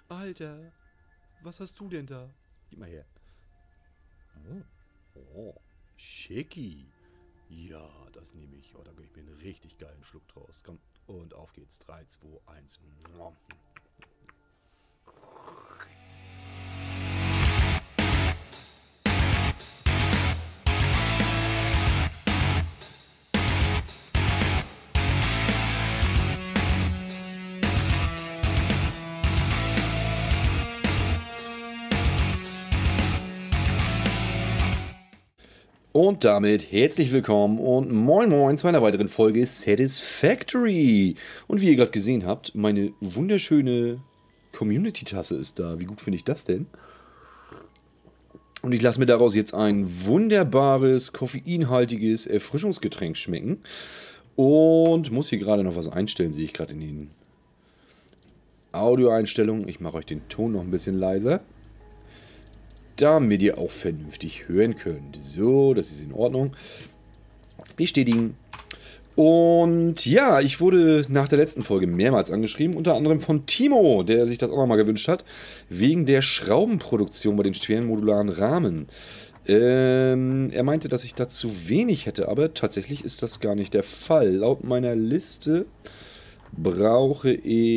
Alter, was hast du denn da? Gib mal her. Oh, oh, schicki. Ja, das nehme ich. Oh, da gebe ich mir einen richtig geilen Schluck draus. Komm, und auf geht's. 3, 2, 1. Und damit herzlich willkommen und moin moin zu einer weiteren Folge Satisfactory. Und wie ihr gerade gesehen habt, meine wunderschöne Community-Tasse ist da. Wie gut finde ich das denn? Und ich lasse mir daraus jetzt ein wunderbares, koffeinhaltiges Erfrischungsgetränk schmecken. Und muss hier gerade noch was einstellen, sehe ich gerade in den Audioeinstellungen. Ich mache euch den Ton noch ein bisschen leiser, damit ihr auch vernünftig hören könnt. So, das ist in Ordnung. Bestätigen. Und ja, ich wurde nach der letzten Folge mehrmals angeschrieben, unter anderem von Timo, der sich das auch nochmal gewünscht hat, wegen der Schraubenproduktion bei den schweren modularen Rahmen. Er meinte, dass ich da zu wenig hätte, aber tatsächlich ist das gar nicht der Fall. Laut meiner Liste brauche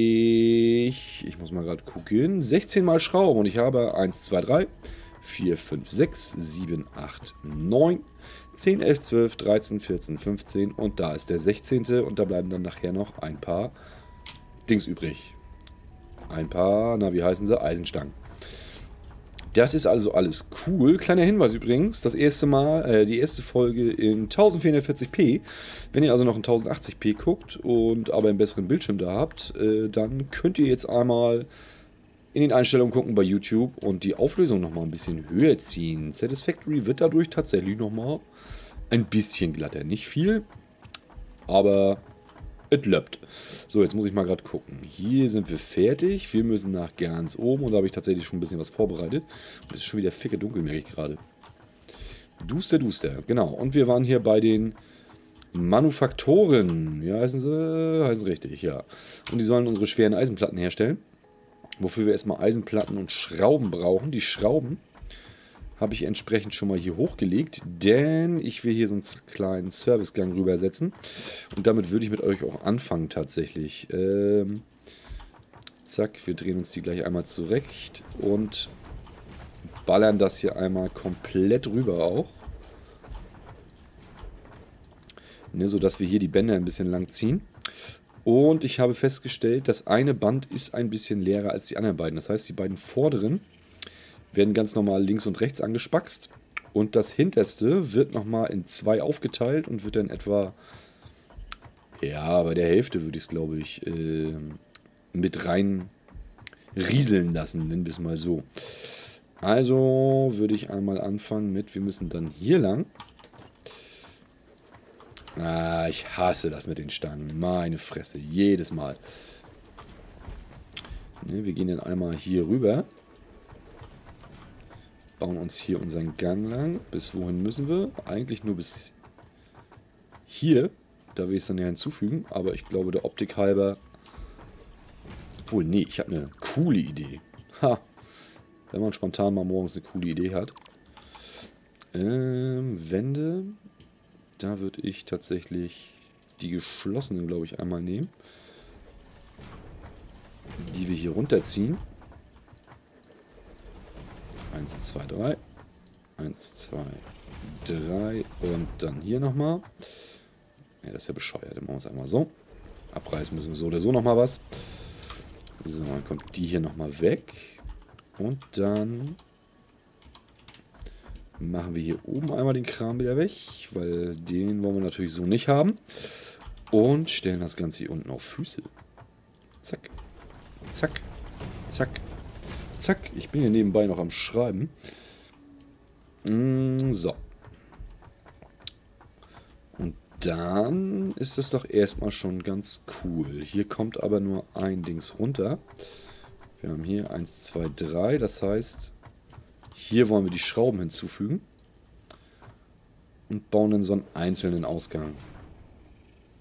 ich muss mal gerade gucken, 16 mal Schrauben und ich habe 1, 2, 3, 4, 5, 6, 7, 8, 9, 10, 11, 12, 13, 14, 15 und da ist der 16. und da bleiben dann nachher noch ein paar Dings übrig. Ein paar, na wie heißen sie, Eisenstangen. Das ist also alles cool. Kleiner Hinweis übrigens, das erste Mal, die erste Folge in 1440p. Wenn ihr also noch in 1080p guckt und aber einen besseren Bildschirm da habt, dann könnt ihr jetzt einmal in den Einstellungen gucken bei YouTube und die Auflösung nochmal ein bisschen höher ziehen. Satisfactory wird dadurch tatsächlich nochmal ein bisschen glatter. Nicht viel, aber es läuft. So, jetzt muss ich mal gerade gucken. Hier sind wir fertig. Wir müssen nach ganz oben und da habe ich tatsächlich schon ein bisschen was vorbereitet. Und es ist schon wieder ficke dunkel, merke ich gerade. Duster, duster. Genau. Und wir waren hier bei den Manufaktoren. Ja, heißen sie? Heißen richtig, ja. Und die sollen unsere schweren Eisenplatten herstellen. Wofür wir erstmal Eisenplatten und Schrauben brauchen. Die Schrauben habe ich entsprechend schon mal hier hochgelegt, denn ich will hier so einen kleinen Servicegang rübersetzen. Und damit würde ich mit euch auch anfangen tatsächlich. Zack, wir drehen uns die gleich einmal zurecht und ballern das hier einmal komplett rüber auch. Ne, sodass wir hier die Bänder ein bisschen lang ziehen. Und ich habe festgestellt, das eine Band ist ein bisschen leerer als die anderen beiden. Das heißt, die beiden vorderen werden ganz normal links und rechts angespackst. Und das hinterste wird nochmal in 2 aufgeteilt und wird dann etwa, ja, bei der Hälfte würde ich es, glaube ich, mit rein rieseln lassen, nennen wir es mal so. Also würde ich einmal anfangen mit, wir müssen dann hier lang. Ah, ich hasse das mit den Stangen. Meine Fresse, jedes Mal. Ne, wir gehen dann einmal hier rüber. Bauen uns hier unseren Gang lang. Bis wohin müssen wir? Eigentlich nur bis hier. Da will ich es dann ja hinzufügen. Aber ich glaube, der Optik halber... Obwohl, nee, ich habe eine coole Idee. Ha! Wenn man spontan mal morgens eine coole Idee hat. Wände... Da würde ich tatsächlich die geschlossenen, glaube ich, einmal nehmen. Die wir hier runterziehen. 1, 2, 3. 1, 2, 3. Und dann hier nochmal. Ja, das ist ja bescheuert. Dann machen wir es einmal so. Abreißen müssen wir so oder so nochmal was. So, dann kommt die hier nochmal weg. Und dann... machen wir hier oben einmal den Kram wieder weg, weil den wollen wir natürlich so nicht haben. Und stellen das Ganze hier unten auf Füße. Zack, zack, zack, zack. Ich bin hier nebenbei noch am Schreiben. So. Und dann ist das doch erstmal schon ganz cool. Hier kommt aber nur ein Dings runter. Wir haben hier 1, 2, 3, das heißt... Hier wollen wir die Schrauben hinzufügen und bauen dann so einen einzelnen Ausgang.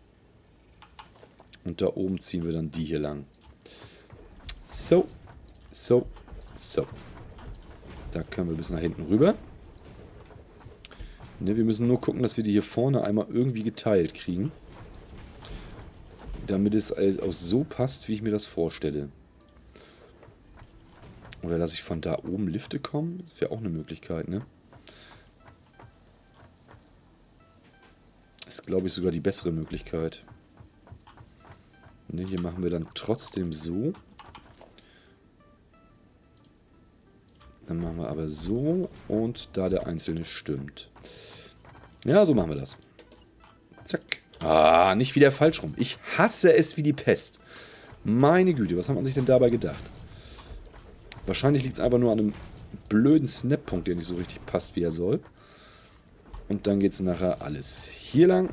Und da oben ziehen wir dann die hier lang. So, So. So. Da können wir bis nach hinten rüber. Ne, wir müssen nur gucken, dass wir die hier vorne einmal irgendwie geteilt kriegen. Damit es auch so passt, wie ich mir das vorstelle. Oder lasse ich von da oben Lifte kommen? Das wäre auch eine Möglichkeit, ne? Ist, glaube ich, sogar die bessere Möglichkeit. Ne, hier machen wir dann trotzdem so. Dann machen wir aber so und da der einzelne stimmt. Ja, so machen wir das. Zack. Ah, nicht wieder falsch rum. Ich hasse es wie die Pest. Meine Güte, was hat man sich denn dabei gedacht? Wahrscheinlich liegt es einfach nur an einem blöden Snap-Punkt, der nicht so richtig passt, wie er soll. Und dann geht es nachher alles hier lang.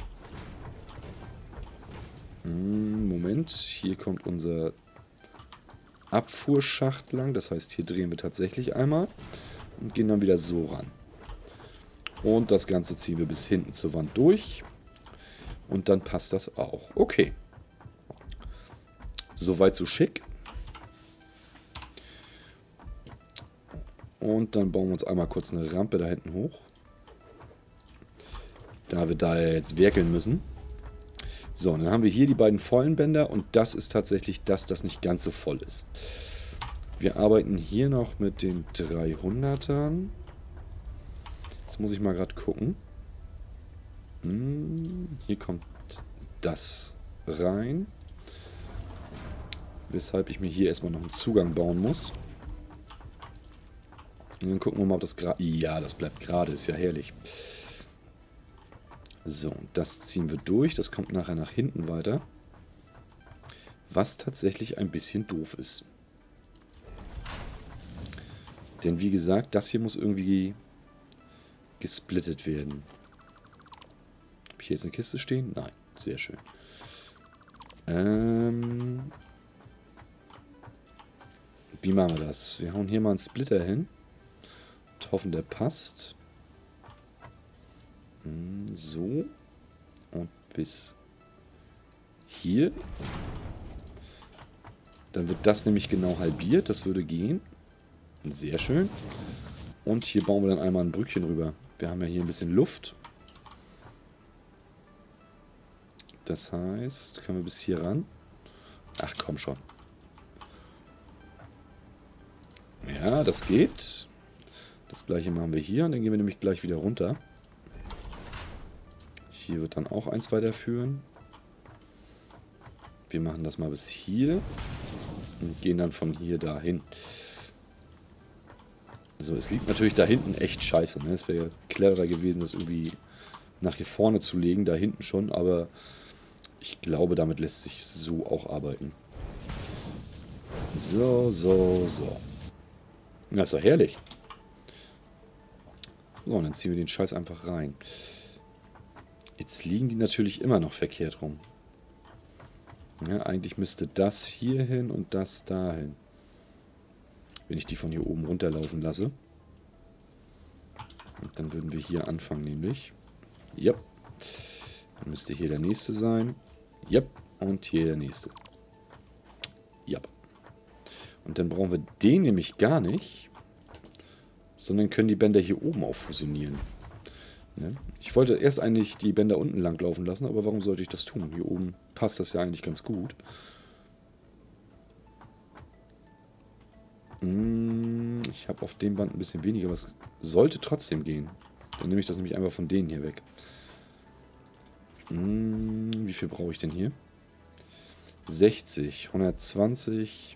Moment, hier kommt unser Abfuhrschacht lang. Das heißt, hier drehen wir tatsächlich einmal und gehen dann wieder so ran. Und das Ganze ziehen wir bis hinten zur Wand durch. Und dann passt das auch. Okay. Soweit so schick. Und dann bauen wir uns einmal kurz eine Rampe da hinten hoch. Da wir da jetzt werkeln müssen. So, dann haben wir hier die beiden vollen Bänder. Und das ist tatsächlich das nicht ganz so voll ist. Wir arbeiten hier noch mit den 300ern. Jetzt muss ich mal gerade gucken. Hier kommt das rein. Weshalb ich mir hier erstmal noch einen Zugang bauen muss. Und dann gucken wir mal, ob das gerade... Ja, das bleibt gerade. Ist ja herrlich. So, das ziehen wir durch. Das kommt nachher nach hinten weiter. Was tatsächlich ein bisschen doof ist. Denn wie gesagt, das hier muss irgendwie gesplittet werden. Habe ich hier jetzt eine Kiste stehen? Nein, sehr schön. Wie machen wir das? Wir hauen hier mal einen Splitter hin. Und hoffen, der passt. So. Und bis hier. Dann wird das nämlich genau halbiert. Das würde gehen. Sehr schön. Und hier bauen wir dann einmal ein Brückchen rüber. Wir haben ja hier ein bisschen Luft. Das heißt, können wir bis hier ran? Ach, komm schon. Ja, das geht. Das gleiche machen wir hier. Und dann gehen wir nämlich gleich wieder runter. Hier wird dann auch eins weiterführen. Wir machen das mal bis hier. Und gehen dann von hier dahin. So, es liegt natürlich da hinten echt scheiße. Ne? Es wäre ja cleverer gewesen, das irgendwie nach hier vorne zu legen. Da hinten schon, aber ich glaube, damit lässt sich so auch arbeiten. So, so, so. Das ist doch herrlich. So, und dann ziehen wir den Scheiß einfach rein. Jetzt liegen die natürlich immer noch verkehrt rum. Ja, eigentlich müsste das hier hin und das dahin. Wenn ich die von hier oben runterlaufen lasse. Und dann würden wir hier anfangen, nämlich. Ja. Dann müsste hier der nächste sein. Ja. Und hier der nächste. Ja. Und dann brauchen wir den nämlich gar nicht. Sondern können die Bänder hier oben auch fusionieren. Ne? Ich wollte erst eigentlich die Bänder unten lang laufen lassen, aber warum sollte ich das tun? Hier oben passt das ja eigentlich ganz gut. Ich habe auf dem Band ein bisschen weniger, aber es sollte trotzdem gehen. Dann nehme ich das nämlich einfach von denen hier weg. Wie viel brauche ich denn hier? 60, 120,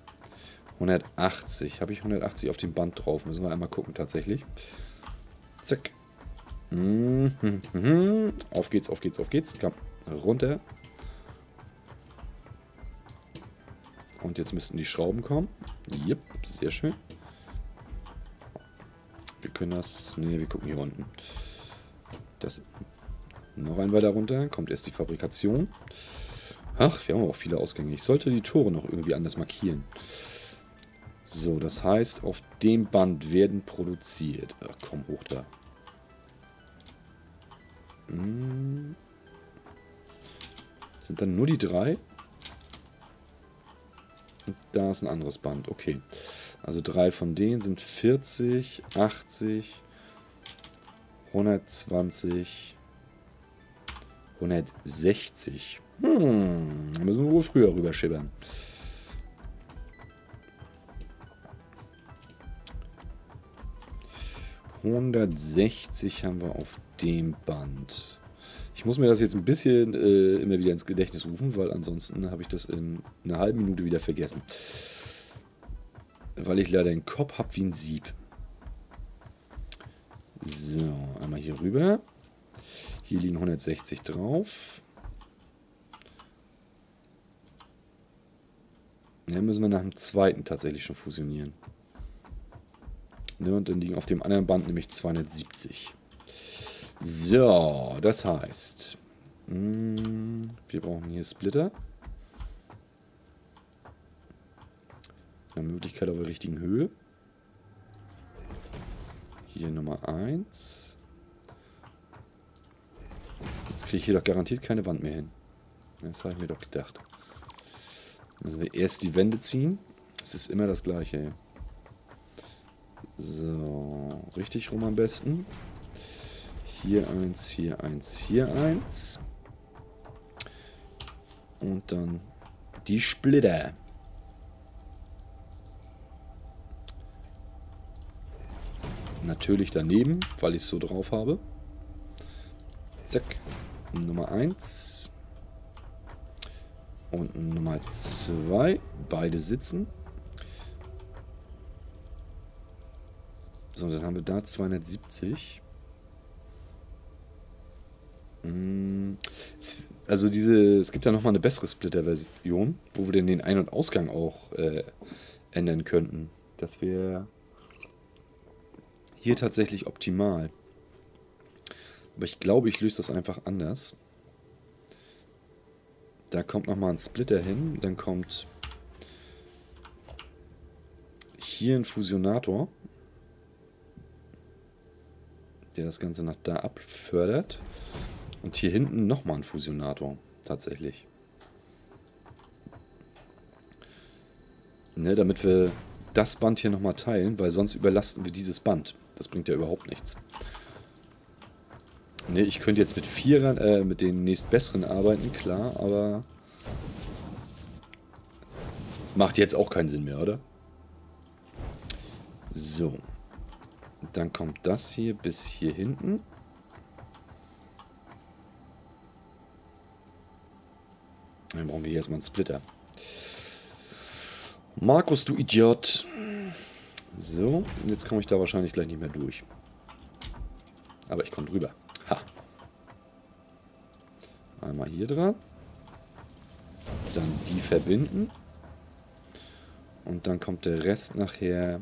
180. Habe ich 180 auf dem Band drauf? Müssen wir einmal gucken tatsächlich. Zack. Auf geht's, auf geht's, auf geht's. Komm, runter. Und jetzt müssten die Schrauben kommen. Jep, sehr schön. Wir können das... Ne, wir gucken hier unten. Das... Noch ein weiter runter. Kommt erst die Fabrikation. Ach, wir haben auch viele Ausgänge. Ich sollte die Tore noch irgendwie anders markieren. So, das heißt, auf dem Band werden produziert. Ach, komm, hoch da. Sind dann nur die 3? Und da ist ein anderes Band. Okay. Also 3 von denen sind 40, 80, 120, 160. Da müssen wir wohl früher rüber schibbern. ...160 haben wir auf dem Band. Ich muss mir das jetzt ein bisschen immer wieder ins Gedächtnis rufen, weil ansonsten habe ich das in einer halben Minute wieder vergessen. Weil ich leider einen Kopf habe wie ein Sieb. So, einmal hier rüber. Hier liegen 160 drauf. Dann müssen wir nach dem zweiten tatsächlich schon fusionieren. Ne, und dann liegen auf dem anderen Band nämlich 270. So, das heißt, wir brauchen hier Splitter. Eine Möglichkeit auf der richtigen Höhe. Hier Nummer 1. Jetzt kriege ich hier doch garantiert keine Wand mehr hin. Das habe ich mir doch gedacht. Müssen wir erst die Wände ziehen. Das ist immer das Gleiche. So, richtig rum am besten. Hier eins, hier eins, hier eins. Und dann die Splitter. Natürlich daneben, weil ich es so drauf habe. Zack. Nummer 1. Und Nummer 2. Beide sitzen. So, dann haben wir da 270. Also es gibt ja nochmal eine bessere Splitter-Version, wo wir denn den Ein- und Ausgang auch ändern könnten. Das wäre hier tatsächlich optimal. Aber ich glaube, ich löse das einfach anders. Da kommt nochmal ein Splitter hin. Dann kommt hier ein Fusionator, der das Ganze nach da abfördert. Und hier hinten nochmal ein Fusionator, tatsächlich. Ne, damit wir das Band hier nochmal teilen, weil sonst überlasten wir dieses Band. Das bringt ja überhaupt nichts. Ne, ich könnte jetzt mit Vierern, mit den nächstbesseren arbeiten, klar, aber macht jetzt auch keinen Sinn mehr, oder? So. Dann kommt das hier bis hier hinten. Dann brauchen wir hier erstmal einen Splitter. Markus, du Idiot. So, und jetzt komme ich da wahrscheinlich gleich nicht mehr durch. Aber ich komme drüber. Ha. Einmal hier dran. Dann die verbinden. Und dann kommt der Rest nachher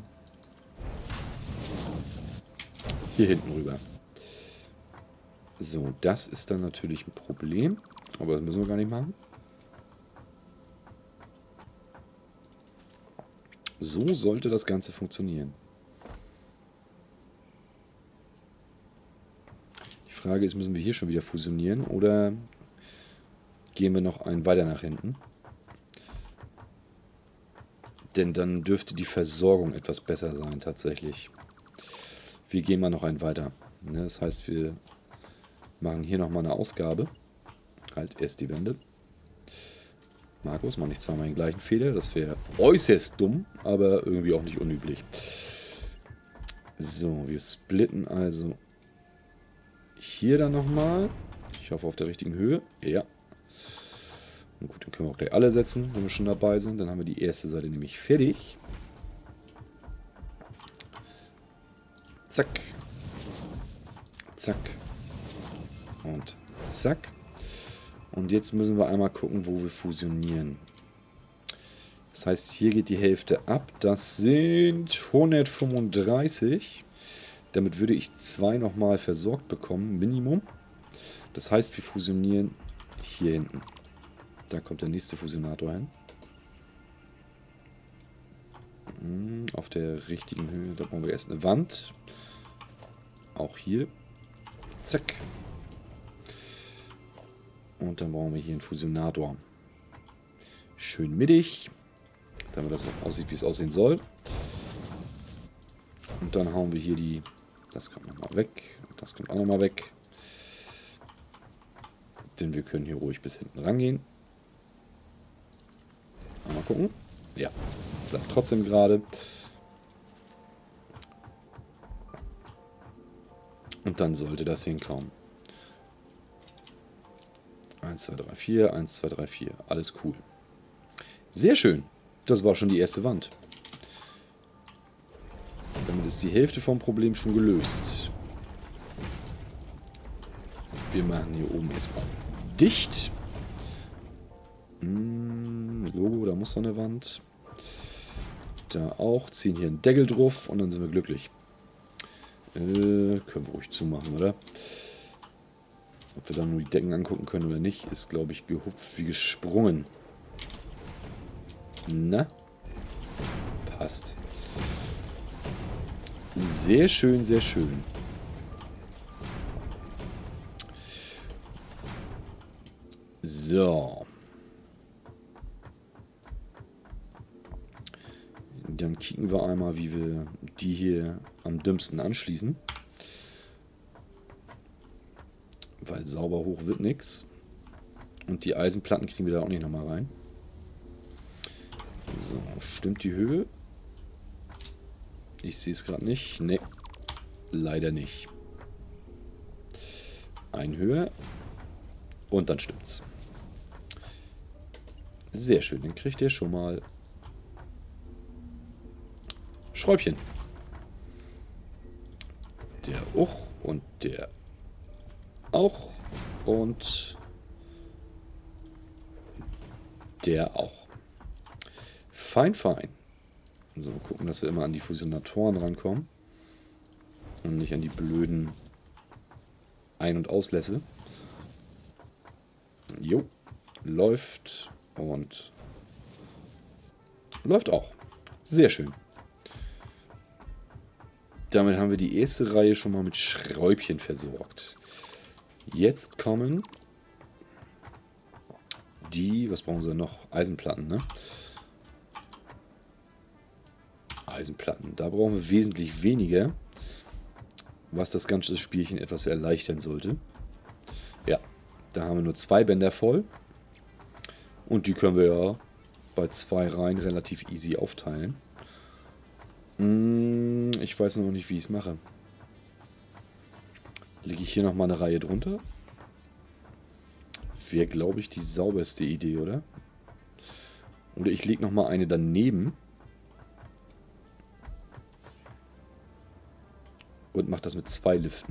hier hinten rüber. So, das ist dann natürlich ein Problem. Aber das müssen wir gar nicht machen. So sollte das Ganze funktionieren. Die Frage ist, müssen wir hier schon wieder fusionieren oder gehen wir noch einen weiter nach hinten? Denn dann dürfte die Versorgung etwas besser sein tatsächlich. Wir gehen mal noch einen weiter. Das heißt, wir machen hier nochmal eine Ausgabe. Halt erst die Wände. Markus, mach nicht zweimal den gleichen Fehler. Das wäre äußerst dumm, aber irgendwie auch nicht unüblich. So, wir splitten also hier dann nochmal. Ich hoffe auf der richtigen Höhe. Ja. Und gut, dann können wir auch gleich alle setzen, wenn wir schon dabei sind. Dann haben wir die erste Seite nämlich fertig. Zack. Zack. Und zack. Und jetzt müssen wir einmal gucken, wo wir fusionieren. Das heißt, hier geht die Hälfte ab. Das sind 135. Damit würde ich 2 nochmal versorgt bekommen, Minimum. Das heißt, wir fusionieren hier hinten. Da kommt der nächste Fusionator hin. Auf der richtigen Höhe. Da brauchen wir erst eine Wand. Auch hier. Zack. Und dann brauchen wir hier einen Fusionator. Schön mittig. Damit das auch aussieht, wie es aussehen soll. Und dann hauen wir hier die... Das kommt nochmal weg. Das kommt auch nochmal weg. Denn wir können hier ruhig bis hinten rangehen. Mal gucken. Ja, bleibt trotzdem gerade. Und dann sollte das hinkommen. 1, 2, 3, 4, 1, 2, 3, 4. Alles cool. Sehr schön. Das war schon die erste Wand. Damit ist die Hälfte vom Problem schon gelöst. Wir machen hier oben erstmal dicht. Logo, da muss noch eine Wand. Da auch. Ziehen hier einen Deckel drauf und dann sind wir glücklich. Können wir ruhig zumachen, oder? Ob wir dann nur die Decken angucken können oder nicht, ist, glaube ich, gehupft wie gesprungen. Na? Passt. Sehr schön, sehr schön. So. Dann kicken wir einmal, wie wir die hier am dümmsten anschließen. Weil sauber hoch wird nichts. Und die Eisenplatten kriegen wir da auch nicht nochmal rein. So, stimmt die Höhe? Ich sehe es gerade nicht. Ne, leider nicht. Ein höher. Und dann stimmt's. Sehr schön, dann kriegt ihr schon mal Schräubchen. Der auch und der auch und der auch. Fein, fein. So, gucken, dass wir immer an die Fusionatoren rankommen und nicht an die blöden Ein- und Auslässe. Jo, läuft und läuft auch. Sehr schön. Damit haben wir die erste Reihe schon mal mit Schräubchen versorgt. Jetzt kommen die, was brauchen sie noch? Eisenplatten, ne? Eisenplatten. Da brauchen wir wesentlich weniger, was das ganze Spielchen etwas erleichtern sollte. Ja, da haben wir nur 2 Bänder voll. Und die können wir ja bei 2 Reihen relativ easy aufteilen. Ich weiß noch nicht, wie ich es mache. Lege ich hier nochmal eine Reihe drunter? Wäre, glaube ich, die sauberste Idee, oder? Oder ich lege nochmal eine daneben. Und mache das mit 2 Liften.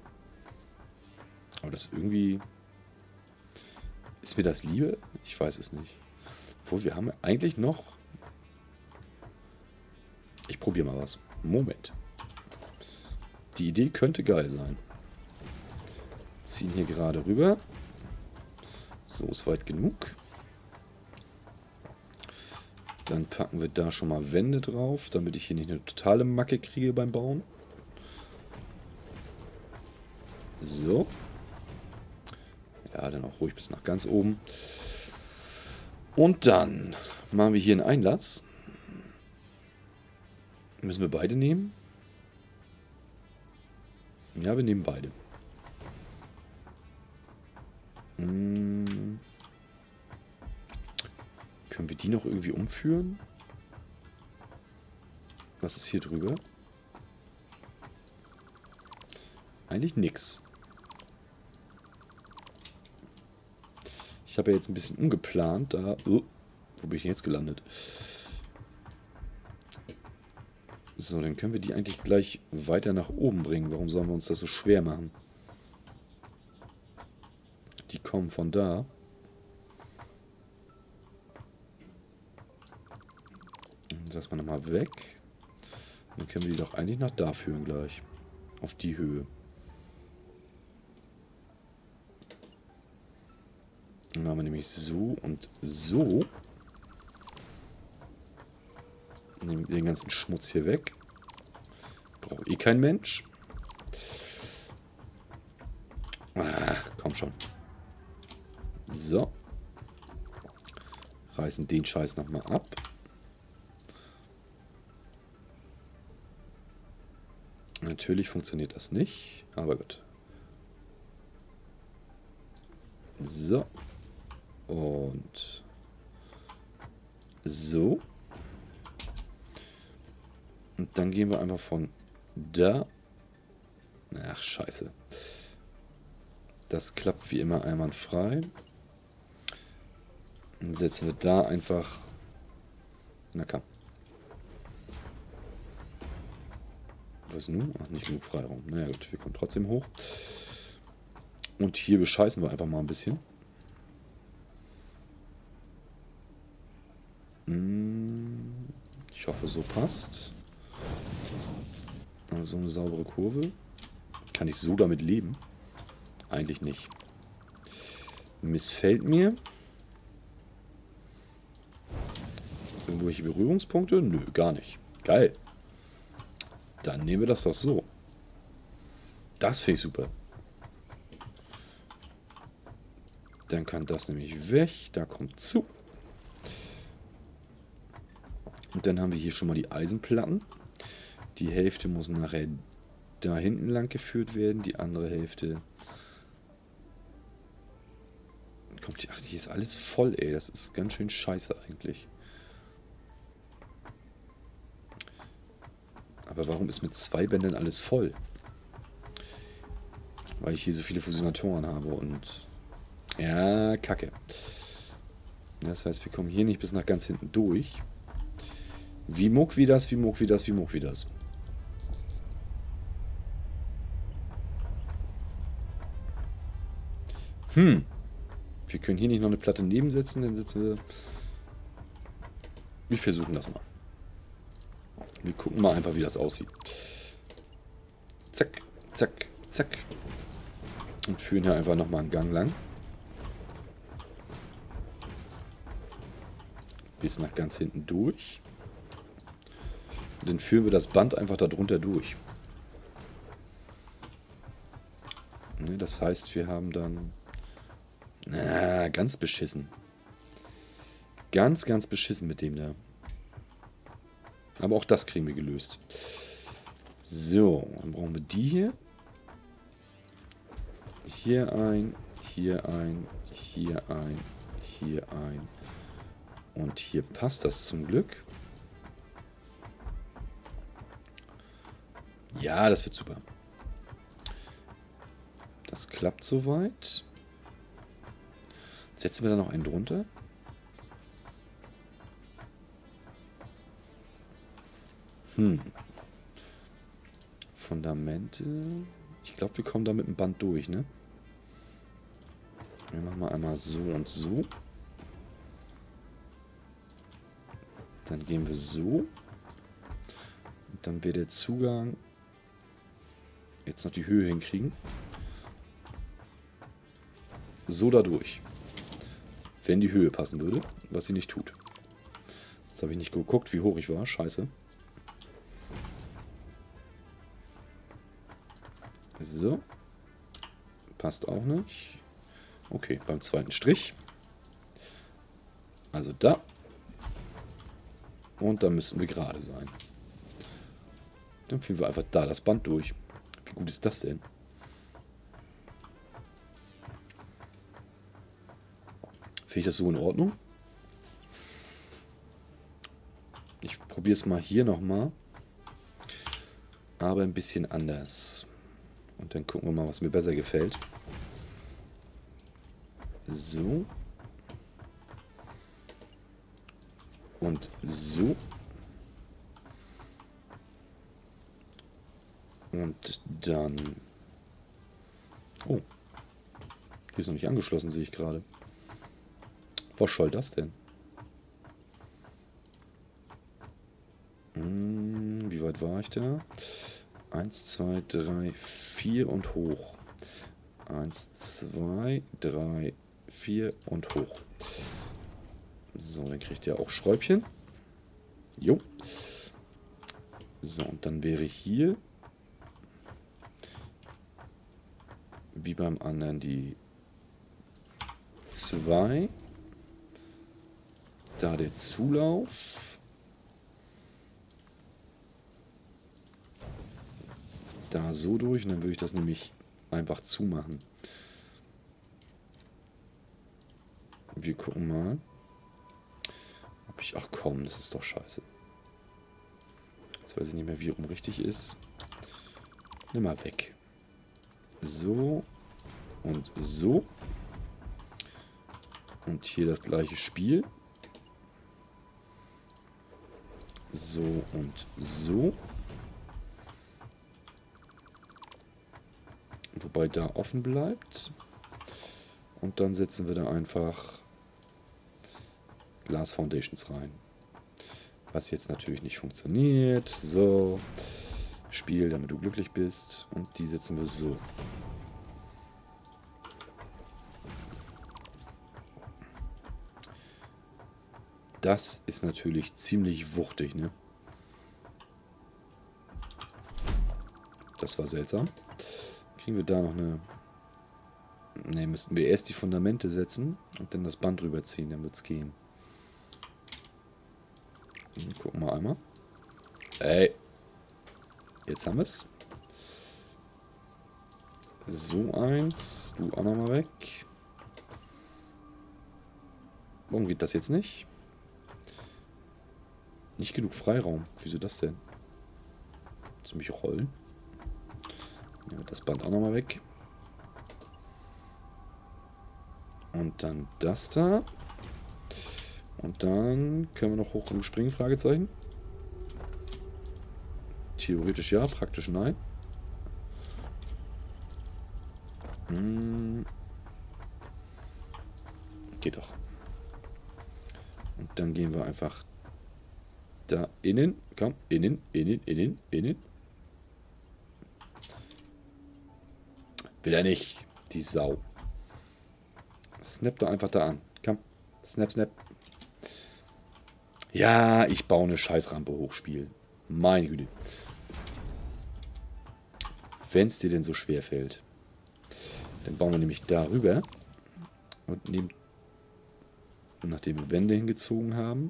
Aber das irgendwie... Ist mir das lieber? Ich weiß es nicht. Obwohl, wir haben eigentlich noch... Ich probiere mal was. Moment. Die Idee könnte geil sein. Ziehen hier gerade rüber. So, ist weit genug. Dann packen wir da schon mal Wände drauf, damit ich hier nicht eine totale Macke kriege beim Bauen. So. Ja, dann auch ruhig bis nach ganz oben. Und dann machen wir hier einen Einlass. Müssen wir beide nehmen? Ja, wir nehmen beide. Können wir die noch irgendwie umführen? Was ist hier drüber? Eigentlich nix. Ich habe ja jetzt ein bisschen umgeplant. Da, wo bin ich denn jetzt gelandet? So, dann können wir die eigentlich gleich weiter nach oben bringen. Warum sollen wir uns das so schwer machen? Die kommen von da. Lass mal nochmal weg. Dann können wir die doch eigentlich nach da führen gleich. Auf die Höhe. Dann haben wir nämlich so und so. Nehmen wir den ganzen Schmutz hier weg. Braucht eh kein Mensch. Ach, komm schon. So. Reißen den Scheiß nochmal ab. Natürlich funktioniert das nicht, aber gut. So. Und so. Und dann gehen wir einfach von da. Ach, scheiße. Das klappt wie immer einwandfrei. Dann setzen wir da einfach... Na komm. Was nun? Ach, nicht genug Freiraum. Naja gut, wir kommen trotzdem hoch. Und hier bescheißen wir einfach mal ein bisschen. Ich hoffe, so passt. Aber so eine saubere Kurve. Kann ich so damit leben? Eigentlich nicht. Missfällt mir. Irgendwelche Berührungspunkte? Nö, gar nicht. Geil. Dann nehmen wir das doch so. Das finde ich super. Dann kann das nämlich weg. Da kommt zu. Und dann haben wir hier schon mal die Eisenplatten. Die Hälfte muss nachher da hinten lang geführt werden. Die andere Hälfte... Kommt die... Ach, hier ist alles voll, ey. Das ist ganz schön scheiße eigentlich. Aber warum ist mit 2 Bändern alles voll? Weil ich hier so viele Fusionatoren habe und... Ja, kacke. Das heißt, wir kommen hier nicht bis nach ganz hinten durch. Wie muck wie das, wie muck wie das, wie muck wie das. Wir können hier nicht noch eine Platte nebensetzen, dann setzen wir... Wir versuchen das mal. Wir gucken mal einfach, wie das aussieht. Zack, zack, zack. Und führen hier einfach nochmal einen Gang lang. Bis nach ganz hinten durch. Und dann führen wir das Band einfach darunter durch. Ne, das heißt, wir haben dann... Na, ganz beschissen. Ganz, ganz beschissen mit dem da. Aber auch das kriegen wir gelöst. So, dann brauchen wir die hier. Hier ein, hier ein, hier ein, hier ein. Und hier passt das zum Glück. Ja, das wird super. Das klappt soweit. Setzen wir da noch einen drunter? Fundamente. Ich glaube, wir kommen da mit dem Band durch, ne? Wir machen mal einmal so und so. Dann gehen wir so. Und dann wird der Zugang jetzt noch die Höhe hinkriegen. So dadurch. Wenn die Höhe passen würde, was sie nicht tut. Jetzt habe ich nicht geguckt, wie hoch ich war. Scheiße. So. Passt auch nicht. Okay, beim zweiten Strich. Also da. Und da müssen wir gerade sein. Dann führen wir einfach da das Band durch. Wie gut ist das denn? Finde ich das so in Ordnung? Ich probiere es mal hier nochmal. Aber ein bisschen anders. Und dann gucken wir mal, was mir besser gefällt. So. Und so. Und dann... Oh. Die ist noch nicht angeschlossen, sehe ich gerade. Was soll das denn? Wie weit war ich da? 1, 2, 3, 4 und hoch. 1, 2, 3, 4 und hoch. So, dann kriegt ihr auch Schräubchen. Jo. So, und dann wäre hier, wie beim anderen, die 2. Da der Zulauf. da so durch und dann würde ich das nämlich einfach zumachen. Wir gucken mal. Ob ich... Ach komm, das ist doch scheiße. Jetzt weiß ich nicht mehr, wie rum richtig ist. Nimm mal weg. So. Und so. Und hier das gleiche Spiel. So und so. Wobei da offen bleibt. Und dann setzen wir da einfach Glas Foundations rein. Was jetzt natürlich nicht funktioniert. So. Spiel, damit du glücklich bist. Und die setzen wir so. Das ist natürlich ziemlich wuchtig, ne? Das war seltsam. Kriegen wir da noch eine... Ne, müssten wir erst die Fundamente setzen und dann das Band drüber ziehen, dann wird es gehen. Gucken wir einmal. Ey. Jetzt haben wir es. So eins. Du auch nochmal weg. Warum geht das jetzt nicht? Nicht genug Freiraum. Wieso das denn? Willst du mich rollen? Ja, das Band auch nochmal weg. Und dann das da. Und dann können wir noch hoch genug springen, Fragezeichen. Theoretisch ja, praktisch nein. Geht doch. Und dann gehen wir einfach da innen. Komm, innen. Will er nicht. Die Sau. Snap da einfach da an. Komm. Snap, snap. Ja, ich baue eine Scheißrampe hoch, Spiel. Meine Güte. Wenn es dir denn so schwer fällt. Dann bauen wir nämlich darüber. Und nehmen, nachdem wir Wände hingezogen haben,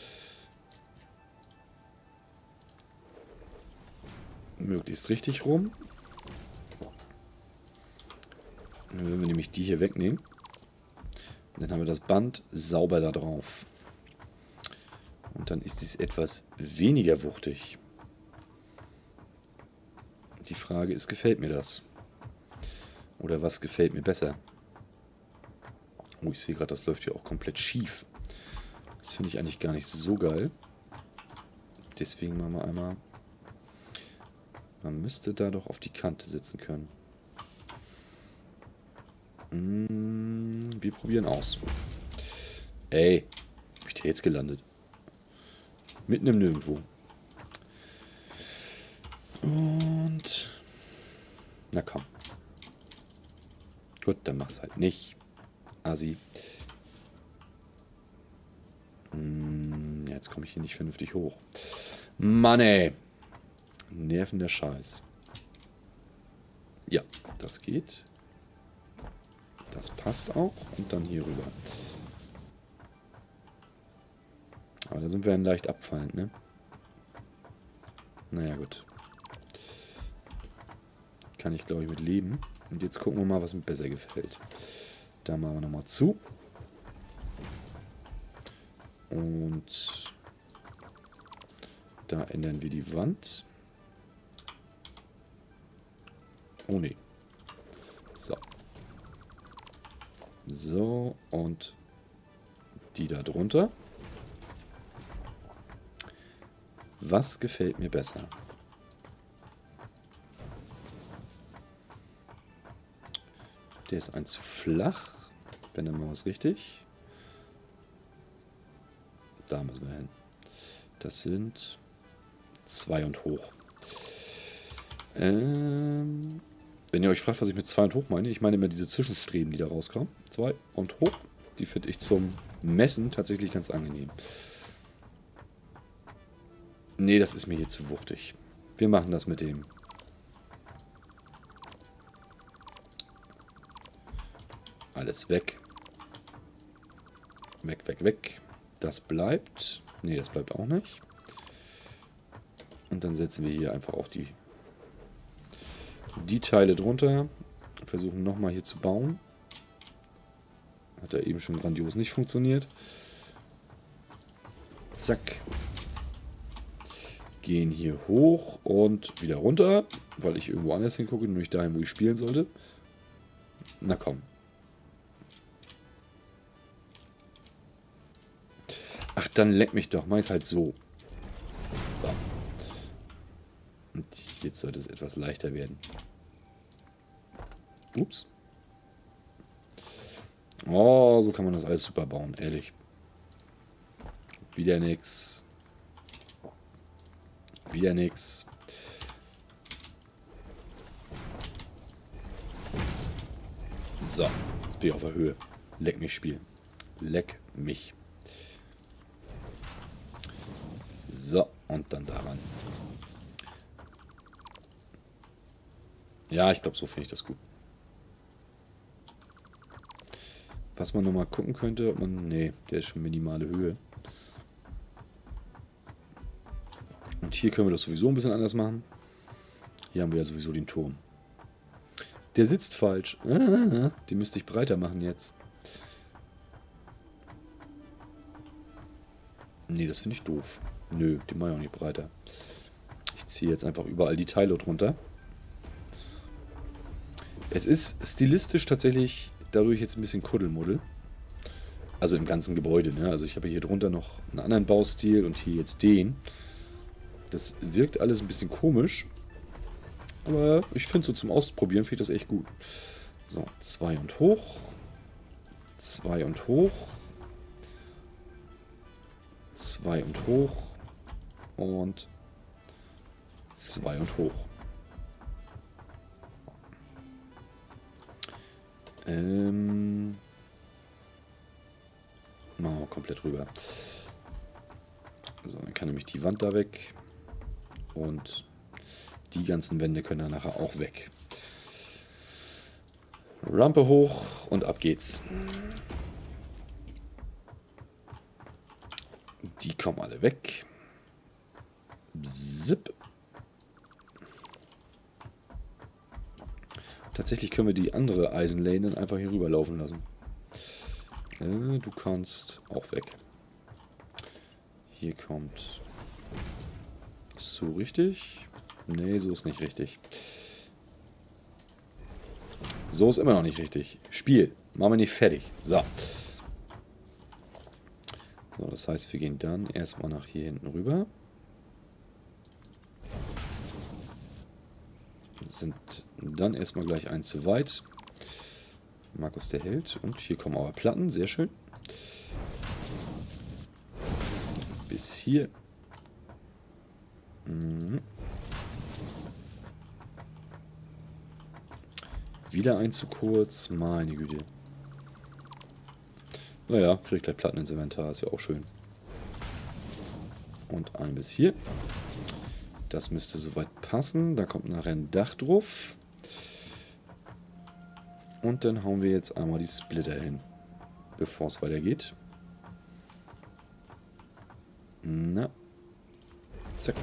möglichst richtig rum. Dann würden wir nämlich die hier wegnehmen. Und dann haben wir das Band sauber da drauf. Und dann ist dies etwas weniger wuchtig. Die Frage ist, gefällt mir das? Oder was gefällt mir besser? Oh, ich sehe gerade, das läuft hier auch komplett schief. Das finde ich eigentlich gar nicht so geil. Deswegen machen wir einmal... Man müsste da doch auf die Kante sitzen können. Wir probieren aus. Ey, bin ich da jetzt gelandet? Mitten im Nirgendwo. Und... Na komm. Gut, dann mach's halt nicht. Assi. Jetzt komme ich hier nicht vernünftig hoch. Mann, ey. Nervender Scheiß. Ja, das geht. Das passt auch. Und dann hier rüber. Aber da sind wir dann leicht abfallend, ne? Naja, gut. Kann ich, glaube ich, mit leben. Und jetzt gucken wir mal, was mir besser gefällt. Da machen wir nochmal zu. Und da ändern wir die Wand. Oh ne. So. So, und die da drunter. Was gefällt mir besser? Der ist ein zu flach. Wenn dann mal was richtig. Da müssen wir hin. Das sind 2 und hoch. Wenn ihr euch fragt, was ich mit 2 und hoch meine, ich meine immer diese Zwischenstreben, die da rauskamen. 2 und hoch. Die finde ich zum Messen tatsächlich ganz angenehm. Nee, das ist mir hier zu wuchtig. Wir machen das mit dem. Alles weg. Weg, weg, weg. Das bleibt. Nee, das bleibt auch nicht. Und dann setzen wir hier einfach auf die Die Teile drunter. Versuchen nochmal hier zu bauen. Hat ja eben schon grandios nicht funktioniert. Zack. Gehen hier hoch und wieder runter, weil ich irgendwo anders hingucke, nämlich dahin, wo ich spielen sollte. Na komm. Ach, dann leck mich doch. Mach ich's halt so. So. Und jetzt sollte es etwas leichter werden. Ups. Oh, so kann man das alles super bauen, ehrlich. Wieder nix. Wieder nix. So, jetzt bin ich auf der Höhe. Leck mich spielen. Leck mich. So, und dann daran. Ja, ich glaube, so finde ich das gut. Was man nochmal gucken könnte, ob man... Nee, der ist schon minimale Höhe. Und hier können wir das sowieso ein bisschen anders machen. Hier haben wir ja sowieso den Turm. Der sitzt falsch. Den müsste ich breiter machen jetzt. Nee, das finde ich doof. Nö, den mache ich auch nicht breiter. Ich ziehe jetzt einfach überall die Teile drunter. Es ist stilistisch tatsächlich dadurch jetzt ein bisschen Kuddelmuddel. Also im ganzen Gebäude, ne? Also ich habe hier drunter noch einen anderen Baustil und hier jetzt den. Das wirkt alles ein bisschen komisch. Aber ich finde so zum Ausprobieren finde ich das echt gut. So, 2 und hoch. 2 und hoch. 2 und hoch. Und 2 und hoch. Machen wir komplett rüber. So, dann kann nämlich die Wand da weg. Und die ganzen Wände können dann nachher auch weg. Rampe hoch und ab geht's. Die kommen alle weg. Zip. Tatsächlich können wir die andere Eisenlane dann einfach hier rüber laufen lassen. Du kannst auch weg. Hier kommt... So richtig? Nee, so ist nicht richtig. So ist immer noch nicht richtig. Spiel. Machen wir nicht fertig. So. So, das heißt, wir gehen dann erstmal nach hier hinten rüber. Sind dann erstmal gleich einen zu weit. Markus der Held. Und hier kommen aber Platten. Sehr schön. Bis hier. Wieder ein zu kurz. Meine Güte. Naja, kriege ich gleich Platten ins Inventar. Ist ja auch schön. Und ein bis hier. Das müsste soweit passen. Da kommt nachher ein Dach drauf. Und dann hauen wir jetzt einmal die Splitter hin. Bevor es weitergeht. Na. Zack.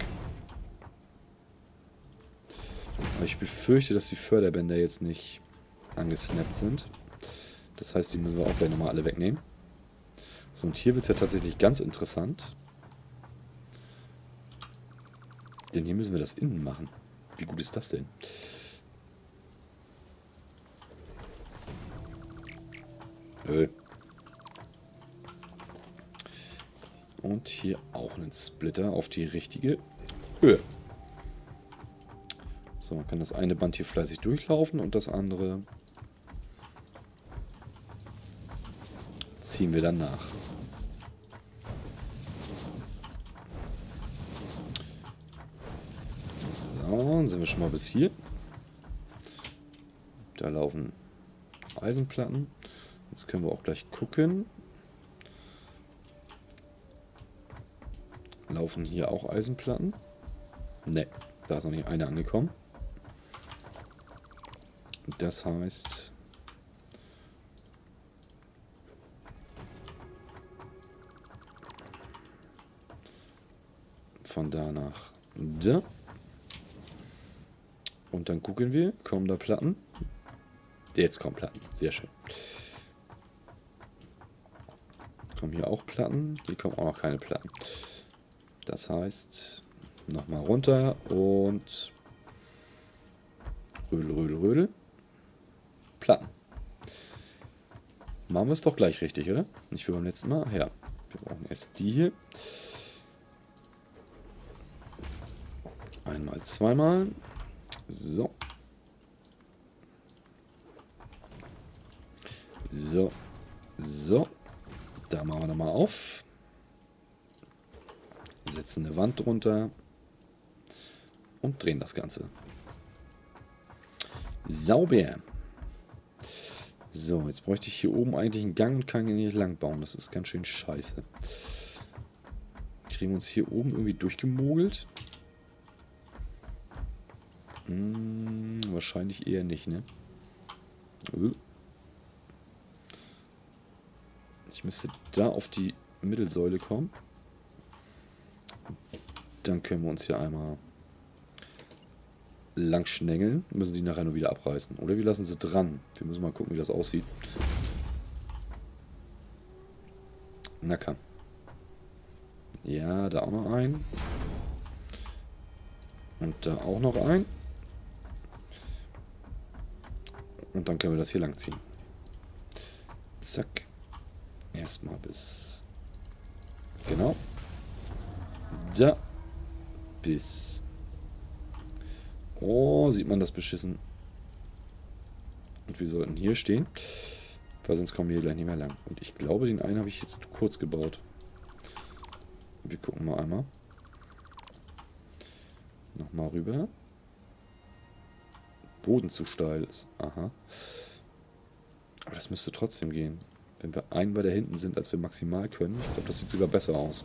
Aber ich befürchte, dass die Förderbänder jetzt nicht angesnappt sind. Das heißt, die müssen wir auch gleich nochmal alle wegnehmen. So, und hier wird es ja tatsächlich ganz interessant. Denn hier müssen wir das innen machen. Wie gut ist das denn? Und hier auch einen Splitter auf die richtige Höhe. So, man kann das eine Band hier fleißig durchlaufen und das andere ziehen wir dann nach. So, dann sind wir schon mal bis hier. Da laufen Eisenplatten. Jetzt können wir auch gleich gucken. Laufen hier auch Eisenplatten? Ne, da ist noch nicht eine angekommen. Das heißt... Von da nach da. Und dann gucken wir, kommen da Platten? Jetzt kommen Platten, sehr schön. Kommen hier auch Platten? Hier kommen auch noch keine Platten. Das heißt, nochmal runter und Rödel, Rödel, Rödel. Platten. Machen wir es doch gleich richtig, oder? Nicht wie beim letzten Mal. Ja, wir brauchen erst die hier. Einmal, zweimal. So. So. So. Da machen wir nochmal auf. Setzen eine Wand drunter. Und drehen das Ganze. Sauber. So, jetzt bräuchte ich hier oben eigentlich einen Gang und kann hier nicht lang bauen. Das ist ganz schön scheiße. Kriegen wir uns hier oben irgendwie durchgemogelt? Wahrscheinlich eher nicht, ne? Ich müsste da auf die Mittelsäule kommen. Dann können wir uns hier einmal lang schnängeln. Müssen die nachher nur wieder abreißen. Oder wir lassen sie dran. Wir müssen mal gucken, wie das aussieht. Na komm. Ja, da auch noch ein. Und da auch noch ein. Und dann können wir das hier lang ziehen. Zack. Erstmal bis... Genau. Da. Bis... Oh, sieht man das beschissen. Und wir sollten hier stehen. Weil sonst kommen wir hier gleich nicht mehr lang. Und ich glaube, den einen habe ich jetzt kurz gebaut. Wir gucken mal einmal. Nochmal rüber. Boden zu steil ist. Aha. Aber das müsste trotzdem gehen. Wenn wir einen weiter hinten sind, als wir maximal können. Ich glaube, das sieht sogar besser aus.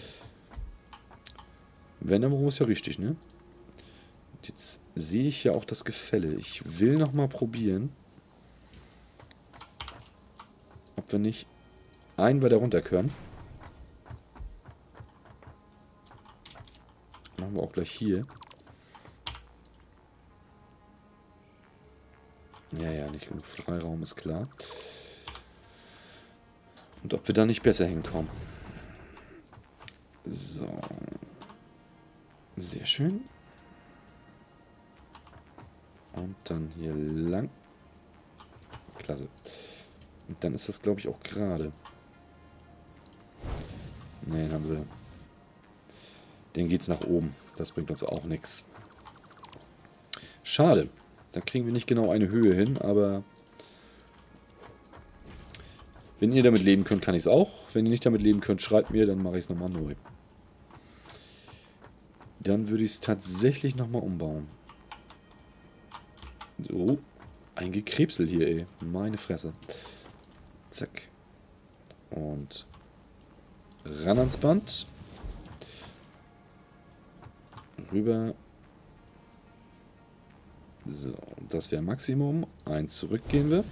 Wenn, dann muss ja richtig, ne? Und jetzt sehe ich ja auch das Gefälle. Ich will nochmal probieren, ob wir nicht einen weiter runter können. Machen wir auch gleich hier. Ja, nicht genug Freiraum, ist klar. Und ob wir da nicht besser hinkommen. So. Sehr schön. Und dann hier lang. Klasse. Und dann ist das, glaube ich, auch gerade. Ne, dann haben wir... Den geht's nach oben. Das bringt uns auch nichts. Schade. Da kriegen wir nicht genau eine Höhe hin, aber... Wenn ihr damit leben könnt, kann ich es auch. Wenn ihr nicht damit leben könnt, schreibt mir, dann mache ich es nochmal neu. Dann würde ich es tatsächlich nochmal umbauen. So. Ein Gekrebsel hier, ey. Meine Fresse. Zack. Und ran ans Band. Rüber. So, das wäre Maximum. Eins zurück gehen wir.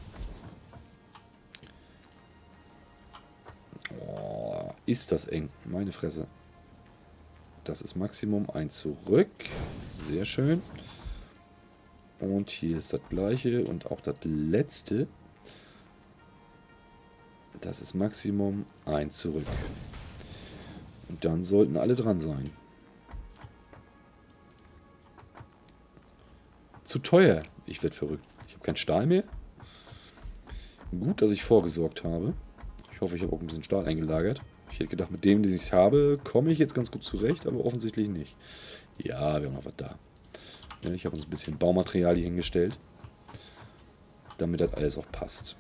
Oh, ist das eng. Meine Fresse. Das ist Maximum. Eins zurück. Sehr schön. Und hier ist das gleiche und auch das letzte. Das ist Maximum. Eins zurück. Und dann sollten alle dran sein. Zu teuer. Ich werde verrückt. Ich habe keinen Stahl mehr. Gut, dass ich vorgesorgt habe. Ich hoffe, ich habe auch ein bisschen Stahl eingelagert. Ich hätte gedacht, mit dem, den ich habe, komme ich jetzt ganz gut zurecht, aber offensichtlich nicht. Ja, wir haben noch was da. Ja, ich habe uns ein bisschen Baumaterial hier hingestellt, damit das alles auch passt.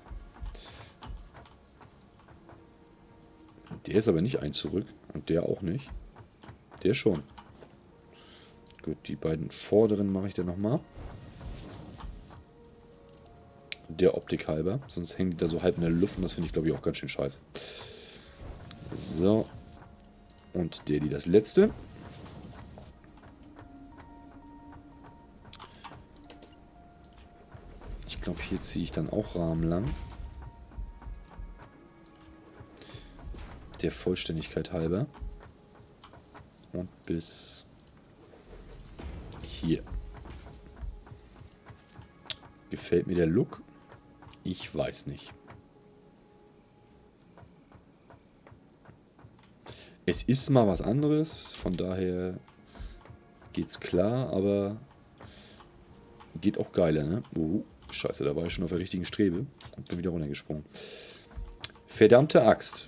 Der ist aber nicht eins zurück und der auch nicht. Der schon. Gut, die beiden vorderen mache ich dann nochmal. Der Optik halber, sonst hängen die da so halb in der Luft und das finde ich, glaube ich, auch ganz schön scheiße. So. Und der, die das letzte. Ich glaube, hier ziehe ich dann auch Rahmen lang. Der Vollständigkeit halber. Und bis hier. Gefällt mir der Look? Ich weiß nicht. Es ist mal was anderes, von daher geht's klar, aber geht auch geiler, ne? Oh, scheiße, da war ich schon auf der richtigen Strebe und bin wieder runtergesprungen. Verdammte Axt.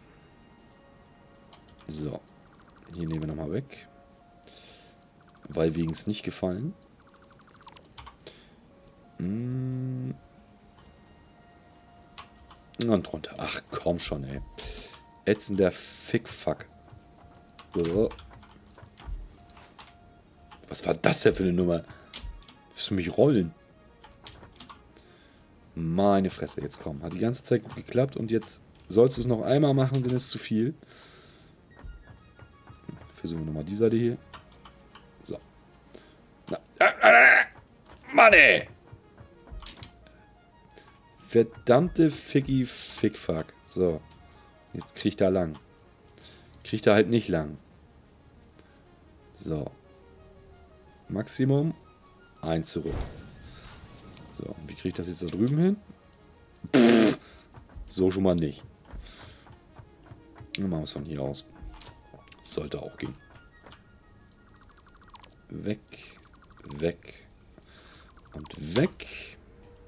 So, hier nehmen wir nochmal weg. Weil wegen es nicht gefallen. Und runter. Ach, komm schon, ey. Ätzender Fickfuck. Was war das denn für eine Nummer? Willst du mich rollen? Meine Fresse, jetzt komm. Hat die ganze Zeit gut geklappt und jetzt sollst du es noch einmal machen, denn es ist zu viel. Versuchen wir nochmal die Seite hier. So. Na. Mann, ey! Verdammte Ficky-Fickfuck. So. Jetzt krieg ich da lang. Krieg da halt nicht lang. So. Maximum. 1 zurück. So. Wie kriege ich das jetzt da drüben hin? Pff, so schon mal nicht. Dann machen wir es von hier aus. Sollte auch gehen. Weg. Weg. Und weg.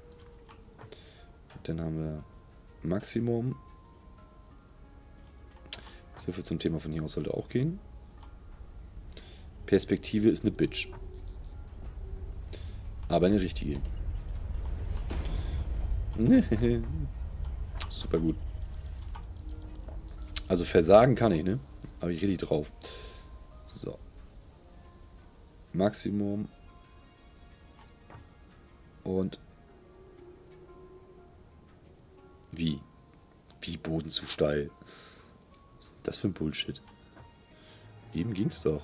Und dann haben wir Maximum. So viel zum Thema von hier aus sollte auch gehen. Perspektive ist eine Bitch. Aber eine richtige. Super gut. Also versagen kann ich, ne? Aber ich richtig drauf. So. Maximum. Und. Wie? Wie Boden zu steil? Was ist das für ein Bullshit? Eben ging's doch.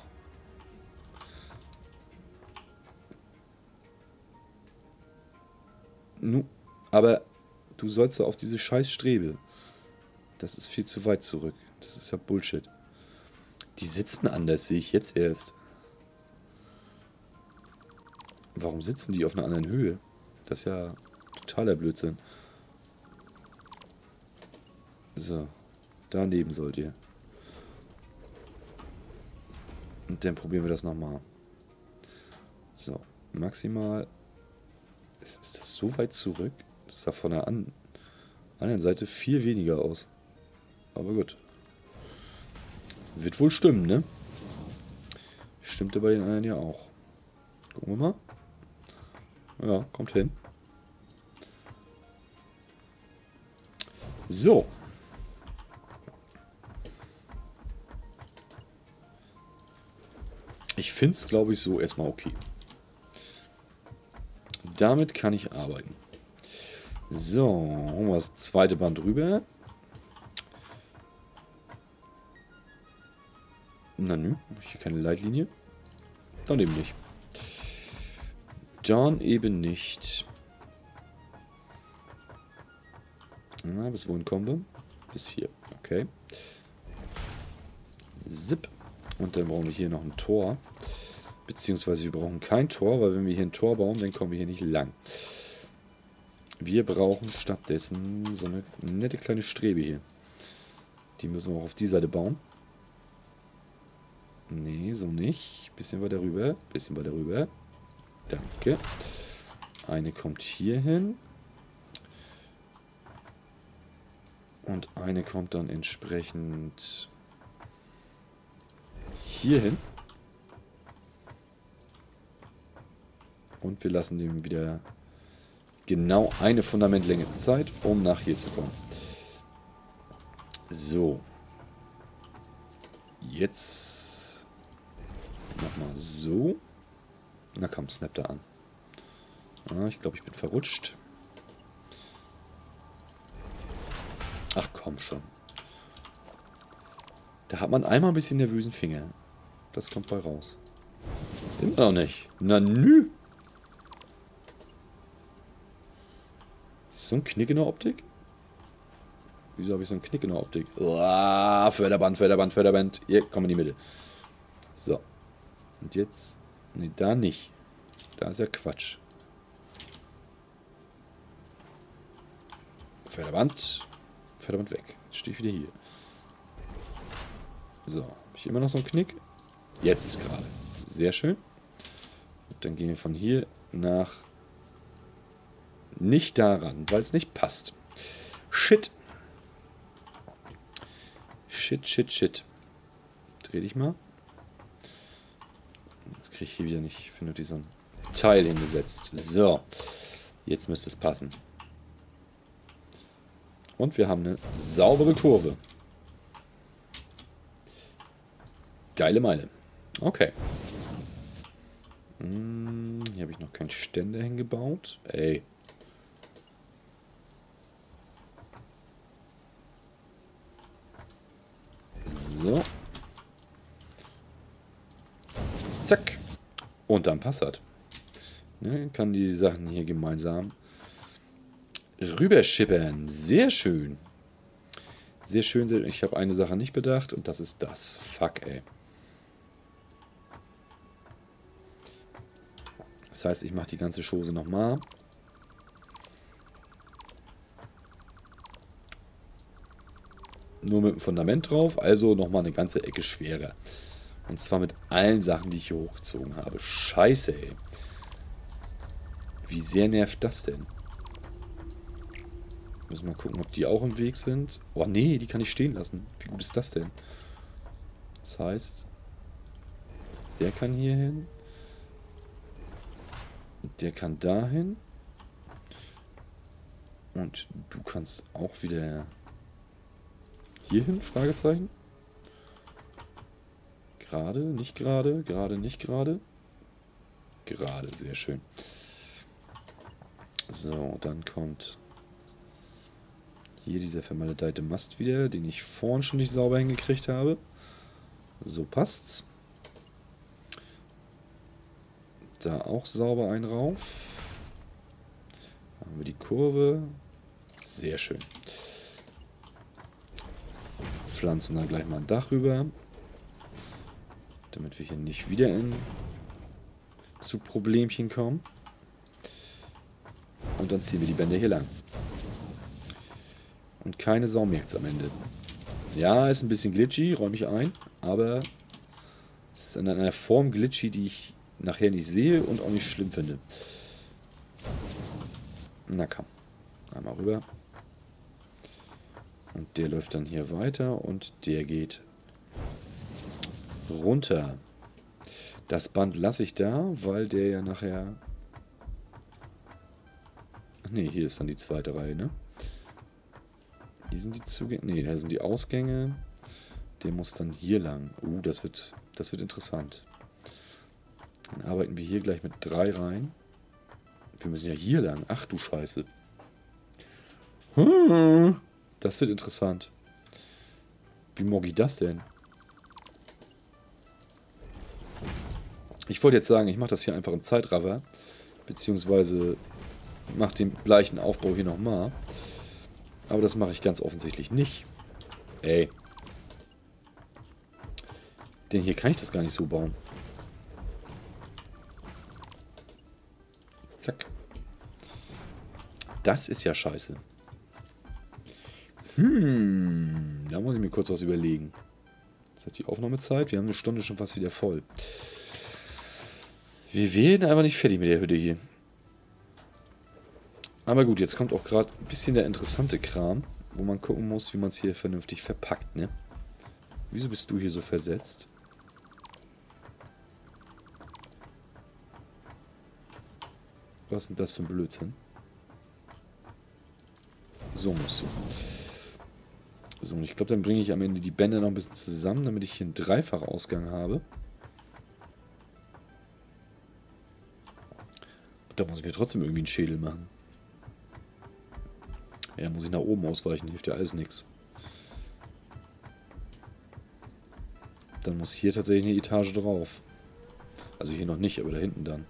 Aber du sollst ja auf diese scheiß Strebe. Das ist viel zu weit zurück. Das ist ja Bullshit. Die sitzen anders, sehe ich jetzt erst. Warum sitzen die auf einer anderen Höhe? Das ist ja totaler Blödsinn. So. Daneben sollt ihr. Und dann probieren wir das nochmal. So. Maximal. Ist das so weit zurück? Das sah von der anderen Seite viel weniger aus. Aber gut. Wird wohl stimmen, ne? Stimmte bei den anderen ja auch. Gucken wir mal. Ja, kommt hin. So. Ich finde es, glaube ich, so erstmal okay. Damit kann ich arbeiten. So, holen wir das zweite Band rüber. Na nö, habe ich hier keine Leitlinie? Dann eben nicht. Dann eben nicht. Na, bis wohin kommen wir? Bis hier, okay. Zip. Und dann brauchen wir hier noch ein Tor. Beziehungsweise wir brauchen kein Tor, weil wenn wir hier ein Tor bauen, dann kommen wir hier nicht lang. Wir brauchen stattdessen so eine nette kleine Strebe hier. Die müssen wir auch auf die Seite bauen. Nee, so nicht. Bisschen weiter rüber. Bisschen weiter rüber. Danke. Eine kommt hier hin. Und eine kommt dann entsprechend hier hin. Und wir lassen dem wieder genau eine Fundamentlänge Zeit, um nach hier zu kommen. So. Jetzt nochmal so. Na komm, snap da an. Ah, ich glaube, ich bin verrutscht. Ach komm schon. Da hat man einmal ein bisschen nervösen Finger. Das kommt bei raus. Immer noch nicht. Na nü. Ist so ein Knick in der Optik? Wieso habe ich so einen Knick in der Optik? Uah, Förderband, Förderband, Förderband. Hier, komm in die Mitte. So. Und jetzt... Ne, da nicht. Da ist ja Quatsch. Förderband. Förderband weg. Jetzt stehe ich wieder hier. So, habe ich immer noch so einen Knick? Jetzt ist gerade. Sehr schön. Und dann gehen wir von hier nach... Nicht daran, weil es nicht passt. Shit. Shit, shit, shit. Dreh dich mal. Jetzt kriege ich hier wieder nicht vernünftig so ein Teil hingesetzt. So. Jetzt müsste es passen. Und wir haben eine saubere Kurve. Geile Meile. Okay. Hier habe ich noch keinen Ständer hingebaut. Ey. So. Zack. Und dann passt das. Ne, kann die Sachen hier gemeinsam rüberschippern. Sehr schön. Sehr schön. Sehr, ich habe eine Sache nicht bedacht und das ist das. Fuck, ey. Das heißt, ich mache die ganze Chose nochmal. Nur mit dem Fundament drauf, also nochmal eine ganze Ecke schwerer. Und zwar mit allen Sachen, die ich hier hochgezogen habe. Scheiße, ey. Wie sehr nervt das denn? Müssen wir mal gucken, ob die auch im Weg sind. Oh nee, die kann ich stehen lassen. Wie gut ist das denn? Das heißt, der kann hier hin. Der kann dahin. Und du kannst auch wieder hier hin? Fragezeichen. Gerade, nicht gerade, gerade, nicht gerade. Gerade, sehr schön. So, dann kommt hier dieser vermaledeite Mast wieder, den ich vorhin schon nicht sauber hingekriegt habe. So passt's. Da auch sauber einen rauf. Da haben wir die Kurve. Sehr schön. Pflanzen dann gleich mal ein Dach rüber. Damit wir hier nicht wieder zu Problemchen kommen. Und dann ziehen wir die Bänder hier lang. Und keine Sau merkt es am Ende. Ja, ist ein bisschen glitchy, räume ich ein. Aber es ist in einer Form glitchy, die ich nachher nicht sehe und auch nicht schlimm finde. Na komm. Einmal rüber. Und der läuft dann hier weiter und der geht runter. Das Band lasse ich da, weil der ja nachher... Ach nee, hier ist dann die zweite Reihe, ne? Hier sind die Zugänge... Ne, da sind die Ausgänge. Der muss dann hier lang. Das wird interessant. Dann arbeiten wir hier gleich mit 3 Reihen. Wir müssen ja hier lang. Ach du Scheiße. Das wird interessant. Wie mag ich das denn? Ich wollte jetzt sagen, ich mache das hier einfach im Zeitraffer. Beziehungsweise mache den gleichen Aufbau hier nochmal. Aber das mache ich ganz offensichtlich nicht. Ey. Denn hier kann ich das gar nicht so bauen. Zack. Das ist ja scheiße. Da muss ich mir kurz was überlegen. Jetzt hat die Aufnahmezeit. Wir haben eine Stunde schon fast wieder voll. Wir werden aber nicht fertig mit der Hütte hier. Aber gut, jetzt kommt auch gerade ein bisschen der interessante Kram, wo man gucken muss, wie man es hier vernünftig verpackt, ne? Wieso bist du hier so versetzt? Was ist denn das für ein Blödsinn? So musst du. So, und ich glaube, dann bringe ich am Ende die Bänder noch ein bisschen zusammen, damit ich hier einen Dreifachausgang habe. Und da muss ich mir trotzdem irgendwie einen Schädel machen. Ja, muss ich nach oben ausweichen, hilft ja alles nichts. Dann muss hier tatsächlich eine Etage drauf. Also hier noch nicht, aber da hinten dann.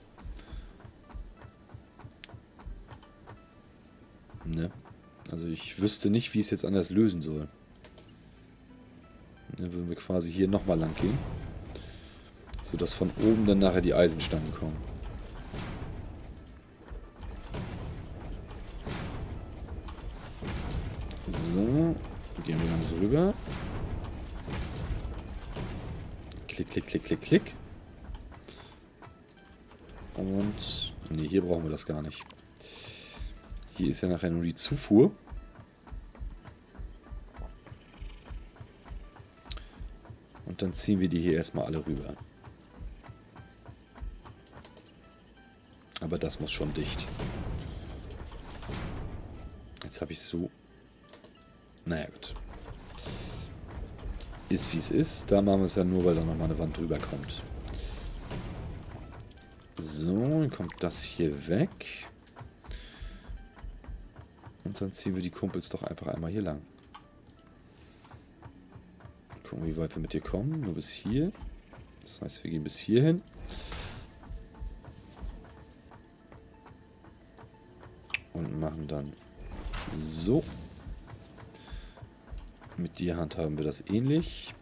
Ne? Also ich wüsste nicht, wie ich es jetzt anders lösen soll. Dann würden wir quasi hier nochmal lang gehen. Sodass von oben dann nachher die Eisenstangen kommen. So. Gehen wir dann so rüber. Klick, klick, klick, klick, klick. Und... Ne, hier brauchen wir das gar nicht. Hier ist ja nachher nur die Zufuhr. Und dann ziehen wir die hier erstmal alle rüber. Aber das muss schon dicht. Jetzt habe ich so... Naja, gut. Ist wie es ist. Da machen wir es ja nur, weil da nochmal eine Wand drüber kommt. So, dann kommt das hier weg. Und dann ziehen wir die Kumpels doch einfach einmal hier lang. Gucken, wie weit wir mit dir kommen. Nur bis hier. Das heißt, wir gehen bis hier hin. Und machen dann so. Mit dir handhaben wir das ähnlich.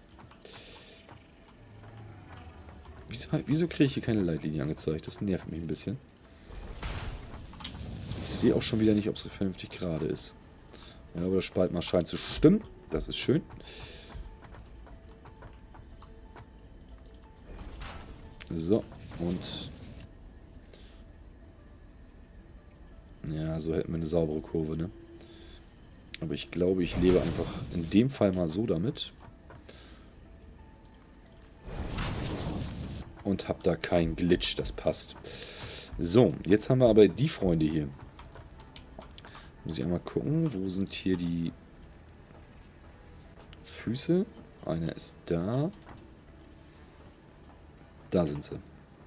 Wieso kriege ich hier keine Leitlinie angezeigt? Das nervt mich ein bisschen. Ich sehe auch schon wieder nicht, ob es vernünftig gerade ist. Ja, aber das Spaltmaß scheint zu stimmen. Das ist schön. So, und... Ja, so hätten wir eine saubere Kurve, ne? Aber ich glaube, ich lebe einfach in dem Fall mal so damit. Und habe da keinen Glitch, das passt. So, jetzt haben wir aber die Freunde hier. Muss ich einmal gucken, wo sind hier die Füße? Einer ist da. Da sind sie.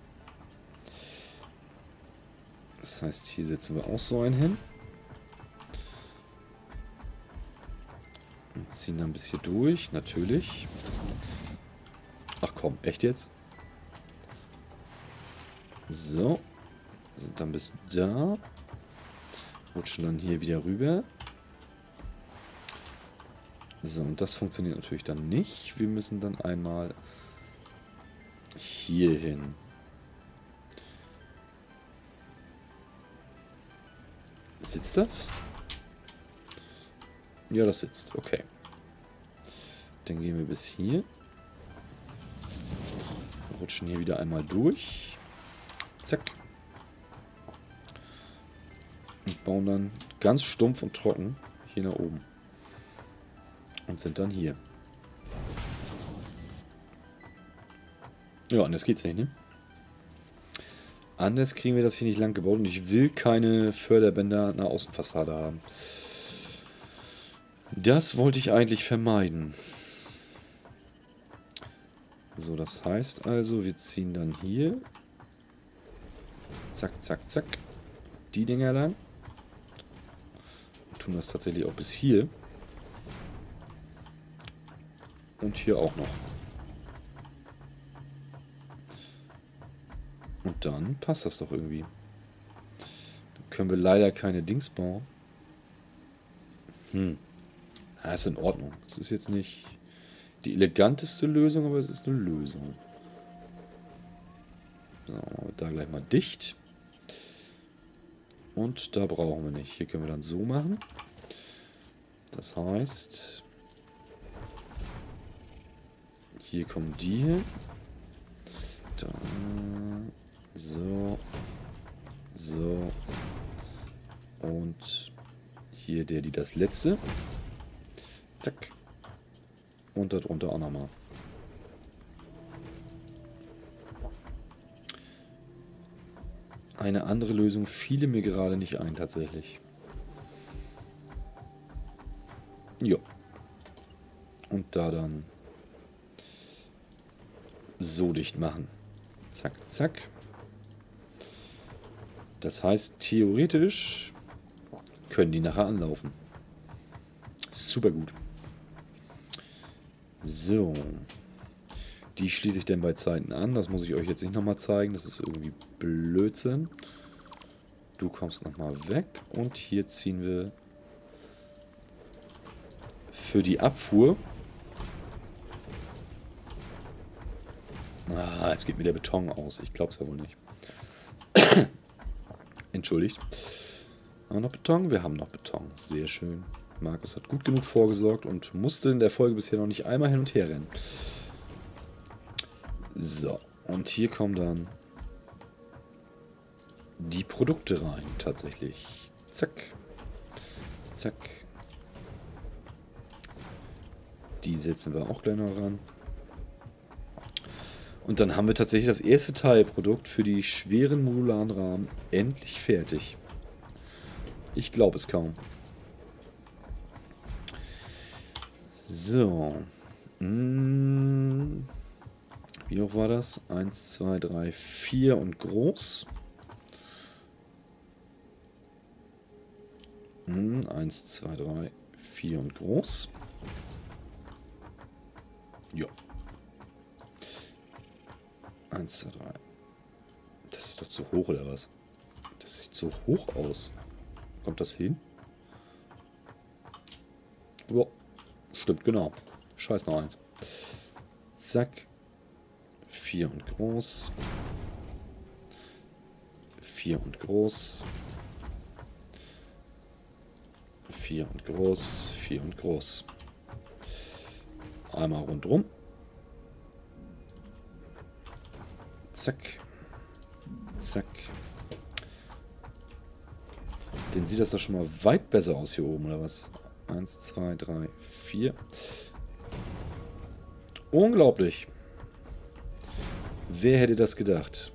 Das heißt, hier setzen wir auch so einen hin. Und ziehen dann bis hier durch, natürlich. Ach komm, echt jetzt? So. Sind dann bis da. Rutschen dann hier wieder rüber. So, und das funktioniert natürlich dann nicht. Wir müssen dann einmal hier hin. Sitzt das? Ja, das sitzt. Okay. Dann gehen wir bis hier. Rutschen hier wieder einmal durch. Zack. Und bauen dann ganz stumpf und trocken hier nach oben. Und sind dann hier. Ja, anders geht's nicht, ne? Anders kriegen wir das hier nicht lang gebaut und ich will keine Förderbänder nach Außenfassade haben. Das wollte ich eigentlich vermeiden. So, das heißt also, wir ziehen dann hier. Zack, zack, zack. Die Dinger lang. Und tun das tatsächlich auch bis hier. Und hier auch noch. Und dann passt das doch irgendwie. Dann können wir leider keine Dings bauen. Ja, ist in Ordnung. Es ist jetzt nicht die eleganteste Lösung, aber es ist eine Lösung. So, da gleich mal dicht. Und da brauchen wir nicht. Hier können wir dann so machen. Das heißt, hier kommen die hin. Da, so, so. Und hier der, die das letzte. Zack. Und darunter auch nochmal. Eine andere Lösung fiel mir gerade nicht ein, tatsächlich. Jo. Und da dann so dicht machen. Zack, zack. Das heißt, theoretisch können die nachher anlaufen. Super gut. So. Die schließe ich dann bei Zeiten an. Das muss ich euch jetzt nicht nochmal zeigen. Das ist irgendwie Blödsinn. Du kommst nochmal weg. Und hier ziehen wir für die Abfuhr. Ah, jetzt geht mir der Beton aus. Ich glaube es ja wohl nicht. Entschuldigt. Haben wir noch Beton? Wir haben noch Beton. Sehr schön. Markus hat gut genug vorgesorgt und musste in der Folge bisher noch nicht einmal hin und her rennen. So, und hier kommen dann die Produkte rein, tatsächlich. Zack. Zack. Die setzen wir auch gleich noch ran. Und dann haben wir tatsächlich das erste Teilprodukt für die schweren modularen Rahmen endlich fertig. Ich glaube es kaum. So. Wie hoch war das? 1, 2, 3, 4 und groß. 1, 2, 3, 4 und groß. Ja. 1, 2, 3. Das ist doch zu hoch, oder was? Das sieht so hoch aus. Kommt das hin? Ja, stimmt, genau. Scheiß noch eins. Zack. 4 und groß. 4 und groß. 4 und groß. 4 und groß. Einmal rundrum. Zack. Zack. Dann sieht das doch schon mal weit besser aus hier oben, oder was? 1, 2, 3, 4. Unglaublich. Wer hätte das gedacht?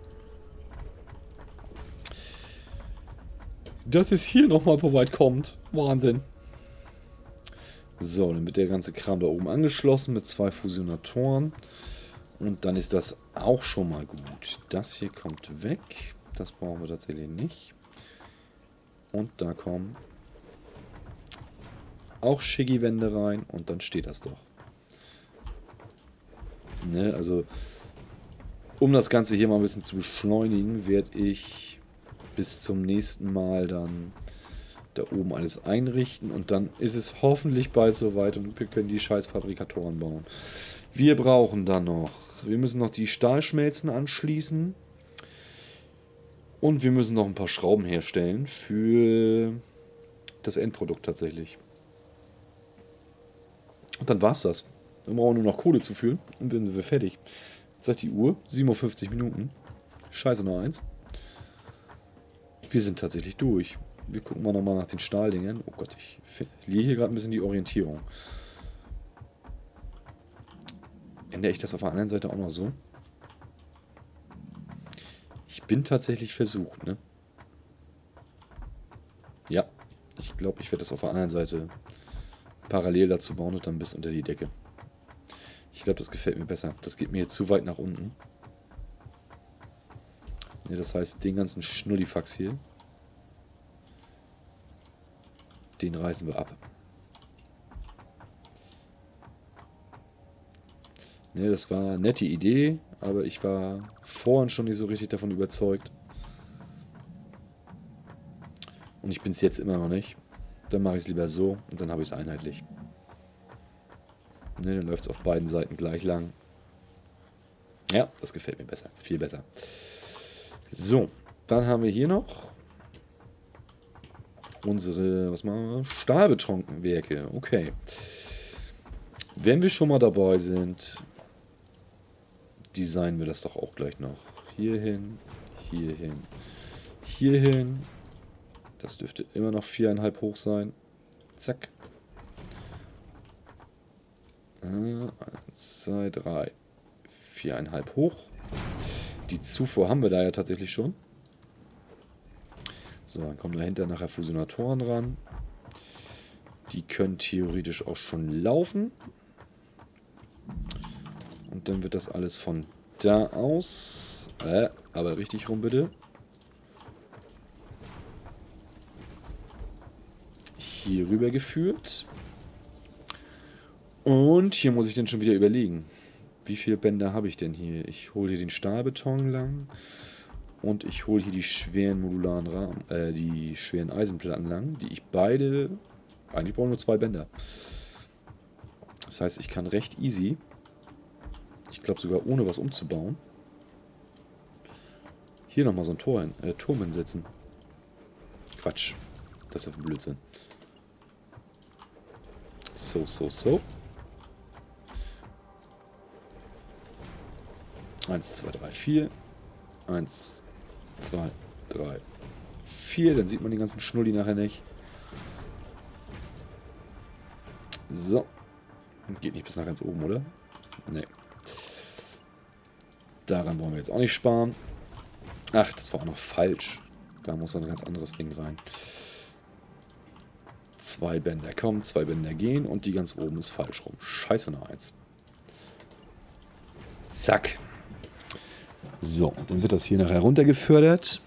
Dass es hier nochmal so weit kommt. Wahnsinn. So, dann wird der ganze Kram da oben angeschlossen mit 2 Fusionatoren. Und dann ist das auch schon mal gut. Das hier kommt weg. Das brauchen wir tatsächlich nicht. Und da kommen auch Schicki-Wände rein. Und dann steht das doch. Ne, also, um das Ganze hier mal ein bisschen zu beschleunigen, werde ich bis zum nächsten Mal dann da oben alles einrichten. Und dann ist es hoffentlich bald soweit und wir können die scheiß Fabrikatoren bauen. Wir brauchen dann noch, wir müssen noch die Stahlschmelzen anschließen. Und wir müssen noch ein paar Schrauben herstellen für das Endprodukt tatsächlich. Und dann war's das. Dann brauchen wir nur noch Kohle zu füllen und dann sind wir fertig. Jetzt sagt die Uhr, 57 Minuten. Scheiße, noch eins. Wir sind tatsächlich durch. Wir gucken mal nochmal nach den Stahldingen. Oh Gott, ich verliere hier gerade ein bisschen die Orientierung. Ändere ich das auf der anderen Seite auch noch so? Ich bin tatsächlich versucht, ne? Ja, ich glaube, ich werde das auf der anderen Seite parallel dazu bauen und dann bis unter die Decke. Ich glaube, das gefällt mir besser. Das geht mir jetzt zu weit nach unten. Ne, das heißt, den ganzen Schnullifax hier, den reißen wir ab. Ne, das war eine nette Idee, aber ich war vorhin schon nicht so richtig davon überzeugt. Und ich bin es jetzt immer noch nicht. Dann mache ich es lieber so und dann habe ich es einheitlich. Ne, dann läuft es auf beiden Seiten gleich lang. Ja, das gefällt mir besser. Viel besser. So, dann haben wir hier noch unsere, was machen wir? Stahlbetonwerke. Okay. Wenn wir schon mal dabei sind, designen wir das doch auch gleich noch. Hierhin, hierhin, hierhin. Das dürfte immer noch 4,5 hoch sein. Zack. 1, 2, 3, 4,5 hoch. Die Zufuhr haben wir da ja tatsächlich schon. So, dann kommen dahinter nachher Fusionatoren ran. Die können theoretisch auch schon laufen. Und dann wird das alles von da aus, aber richtig rum bitte, hier rüber geführt. Und hier muss ich dann schon wieder überlegen, wie viele Bänder habe ich denn hier? Ich hole hier den Stahlbeton lang und ich hole hier die schweren modularen Rahmen, die schweren Eisenplatten lang, die ich beide, eigentlich brauche ich nur 2 Bänder. Das heißt, ich kann recht easy, ich glaube sogar ohne was umzubauen, hier nochmal so ein Turm hinsetzen. Quatsch, das ist ja Blödsinn. So. 1, 2, 3, 4. 1, 2, 3, 4. Dann sieht man den ganzen Schnulli nachher nicht. So. Geht nicht bis nach ganz oben, oder? Nee. Daran wollen wir jetzt auch nicht sparen. Ach, das war auch noch falsch. Da muss noch ein ganz anderes Ding rein. 2 Bänder kommen, 2 Bänder gehen und die ganz oben ist falsch rum. Scheiße, noch eins. Zack. So, und dann wird das hier nachher runtergefördert.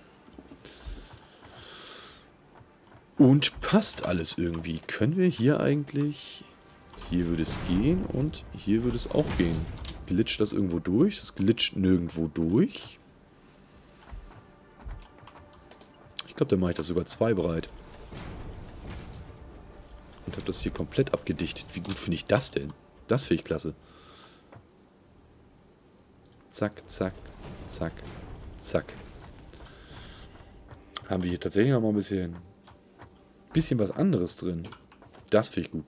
Und passt alles irgendwie. Können wir hier eigentlich... Hier würde es gehen und hier würde es auch gehen. Glitscht das irgendwo durch? Das glitscht nirgendwo durch. Ich glaube, dann mache ich das sogar 2 breit. Und habe das hier komplett abgedichtet. Wie gut finde ich das denn? Das finde ich klasse. Zack, zack, zack, zack. Haben wir hier tatsächlich noch mal ein bisschen was anderes drin. Das finde ich gut.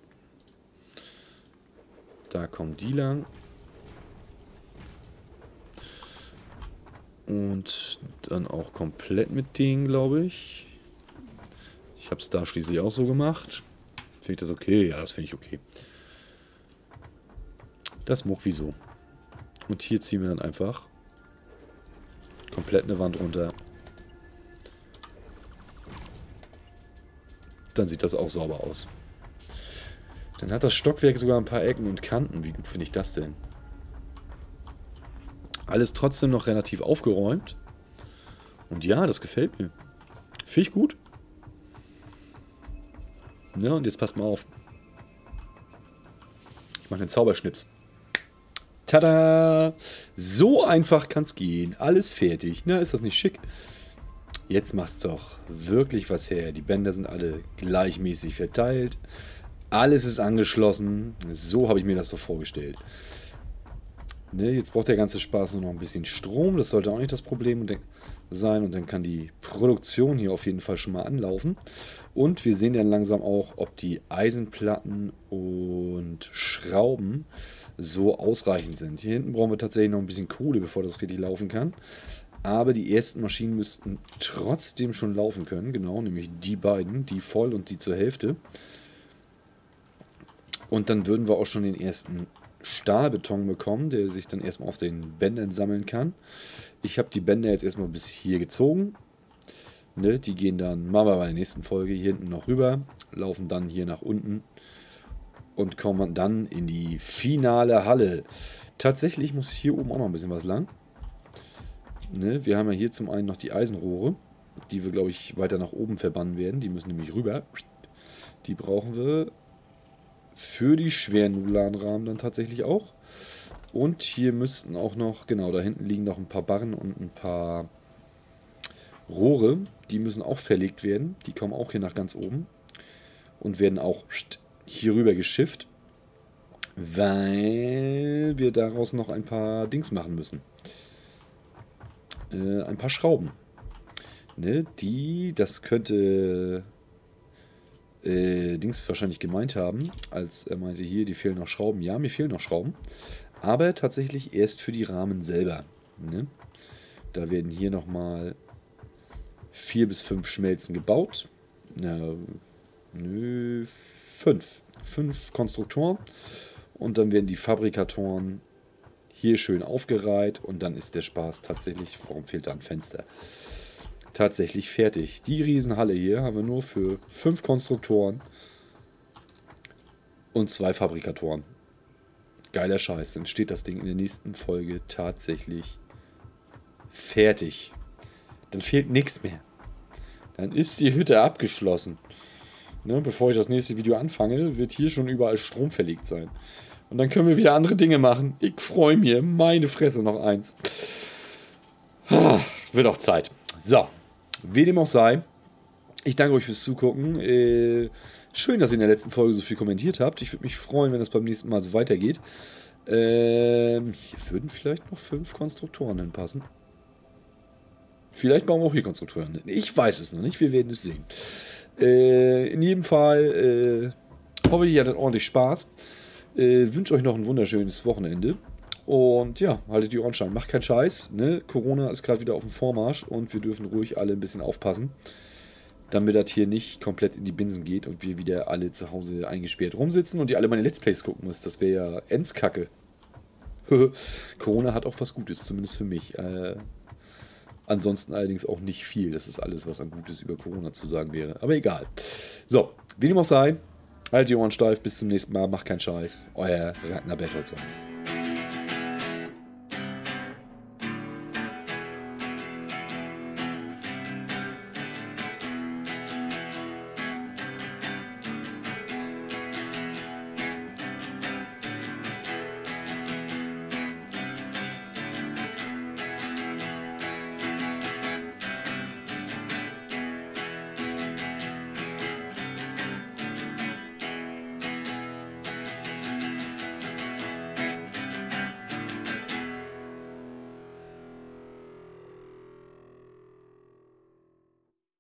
Da kommen die lang. Und dann auch komplett mit denen, glaube ich. Ich habe es da schließlich auch so gemacht. Finde ich das okay? Ja, das finde ich okay. Das muck wieso. Und hier ziehen wir dann einfach komplett eine Wand runter. Dann sieht das auch sauber aus. Dann hat das Stockwerk sogar ein paar Ecken und Kanten. Wie gut finde ich das denn? Alles trotzdem noch relativ aufgeräumt. Und ja, das gefällt mir. Finde ich gut. Ja, und jetzt passt mal auf. Ich mache den Zauberschnips. Tada! So einfach kann es gehen. Alles fertig. Na, ist das nicht schick? Jetzt macht's doch wirklich was her. Die Bänder sind alle gleichmäßig verteilt. Alles ist angeschlossen. So habe ich mir das so vorgestellt. Ne, jetzt braucht der ganze Spaß nur noch ein bisschen Strom. Das sollte auch nicht das Problem sein. Und dann kann die Produktion hier auf jeden Fall schon mal anlaufen. Und wir sehen dann langsam auch, ob die Eisenplatten und Schrauben so ausreichend sind. Hier hinten brauchen wir tatsächlich noch ein bisschen Kohle, bevor das richtig laufen kann. Aber die ersten Maschinen müssten trotzdem schon laufen können. Genau, nämlich die beiden, die voll und die zur Hälfte. Und dann würden wir auch schon den ersten Stahlbeton bekommen, der sich dann erstmal auf den Bändern sammeln kann. Ich habe die Bänder jetzt erstmal bis hier gezogen. Ne, die gehen dann, machen wir bei der nächsten Folge, hier hinten noch rüber, laufen dann hier nach unten und kommen dann in die finale Halle. Tatsächlich muss hier oben auch noch ein bisschen was lang. Ne, wir haben ja hier zum einen noch die Eisenrohre, die wir, glaube ich, weiter nach oben verbannen werden. Die müssen nämlich rüber. Die brauchen wir für die schweren Nudelrahmen dann tatsächlich auch. Und hier müssten auch noch, genau, da hinten liegen noch ein paar Barren und ein paar Rohre. Die müssen auch verlegt werden. Die kommen auch hier nach ganz oben. Und werden auch hier rüber geschifft. Weil wir daraus noch ein paar Dings machen müssen. Ein paar Schrauben. Ne, das könnte Dings wahrscheinlich gemeint haben, als er meinte, hier, die fehlen noch Schrauben. Ja, mir fehlen noch Schrauben. Aber tatsächlich erst für die Rahmen selber. Ne? Da werden hier nochmal 4 bis 5 Schmelzen gebaut. Nö, 5. 5 Konstruktoren. Und dann werden die Fabrikatoren hier schön aufgereiht. Und dann ist der Spaß tatsächlich, warum fehlt da ein Fenster? Tatsächlich fertig. Die Riesenhalle hier haben wir nur für 5 Konstruktoren und 2 Fabrikatoren. Geiler Scheiß. Dann steht das Ding in der nächsten Folge tatsächlich fertig. Dann fehlt nichts mehr. Dann ist die Hütte abgeschlossen. Ne, bevor ich das nächste Video anfange, wird hier schon überall Strom verlegt sein. Und dann können wir wieder andere Dinge machen. Ich freue mich. Meine Fresse, noch eins. Wird auch Zeit. So. Wie dem auch sei, ich danke euch fürs Zugucken. Schön, dass ihr in der letzten Folge so viel kommentiert habt. Ich würde mich freuen, wenn das beim nächsten Mal so weitergeht. Hier würden vielleicht noch 5 Konstruktoren hinpassen. Vielleicht bauen wir auch hier Konstruktoren hin. Ich weiß es noch nicht, wir werden es sehen. In jedem Fall Hoffe, ihr hattet ordentlich Spaß. Wünsche euch noch ein wunderschönes Wochenende. Und ja, haltet die Ohren steil. Macht keinen Scheiß. Ne? Corona ist gerade wieder auf dem Vormarsch und wir dürfen ruhig alle ein bisschen aufpassen, damit das hier nicht komplett in die Binsen geht und wir wieder alle zu Hause eingesperrt rumsitzen und ihr alle meine Let's Plays gucken müsst. Das wäre ja Endskacke. Corona hat auch was Gutes, zumindest für mich. Ansonsten allerdings auch nicht viel. Das ist alles, was an Gutes über Corona zu sagen wäre. Aber egal. So, wie dem auch sei, haltet die Ohren steif. Bis zum nächsten Mal. Macht keinen Scheiß. Euer Ragnar Bertholzer.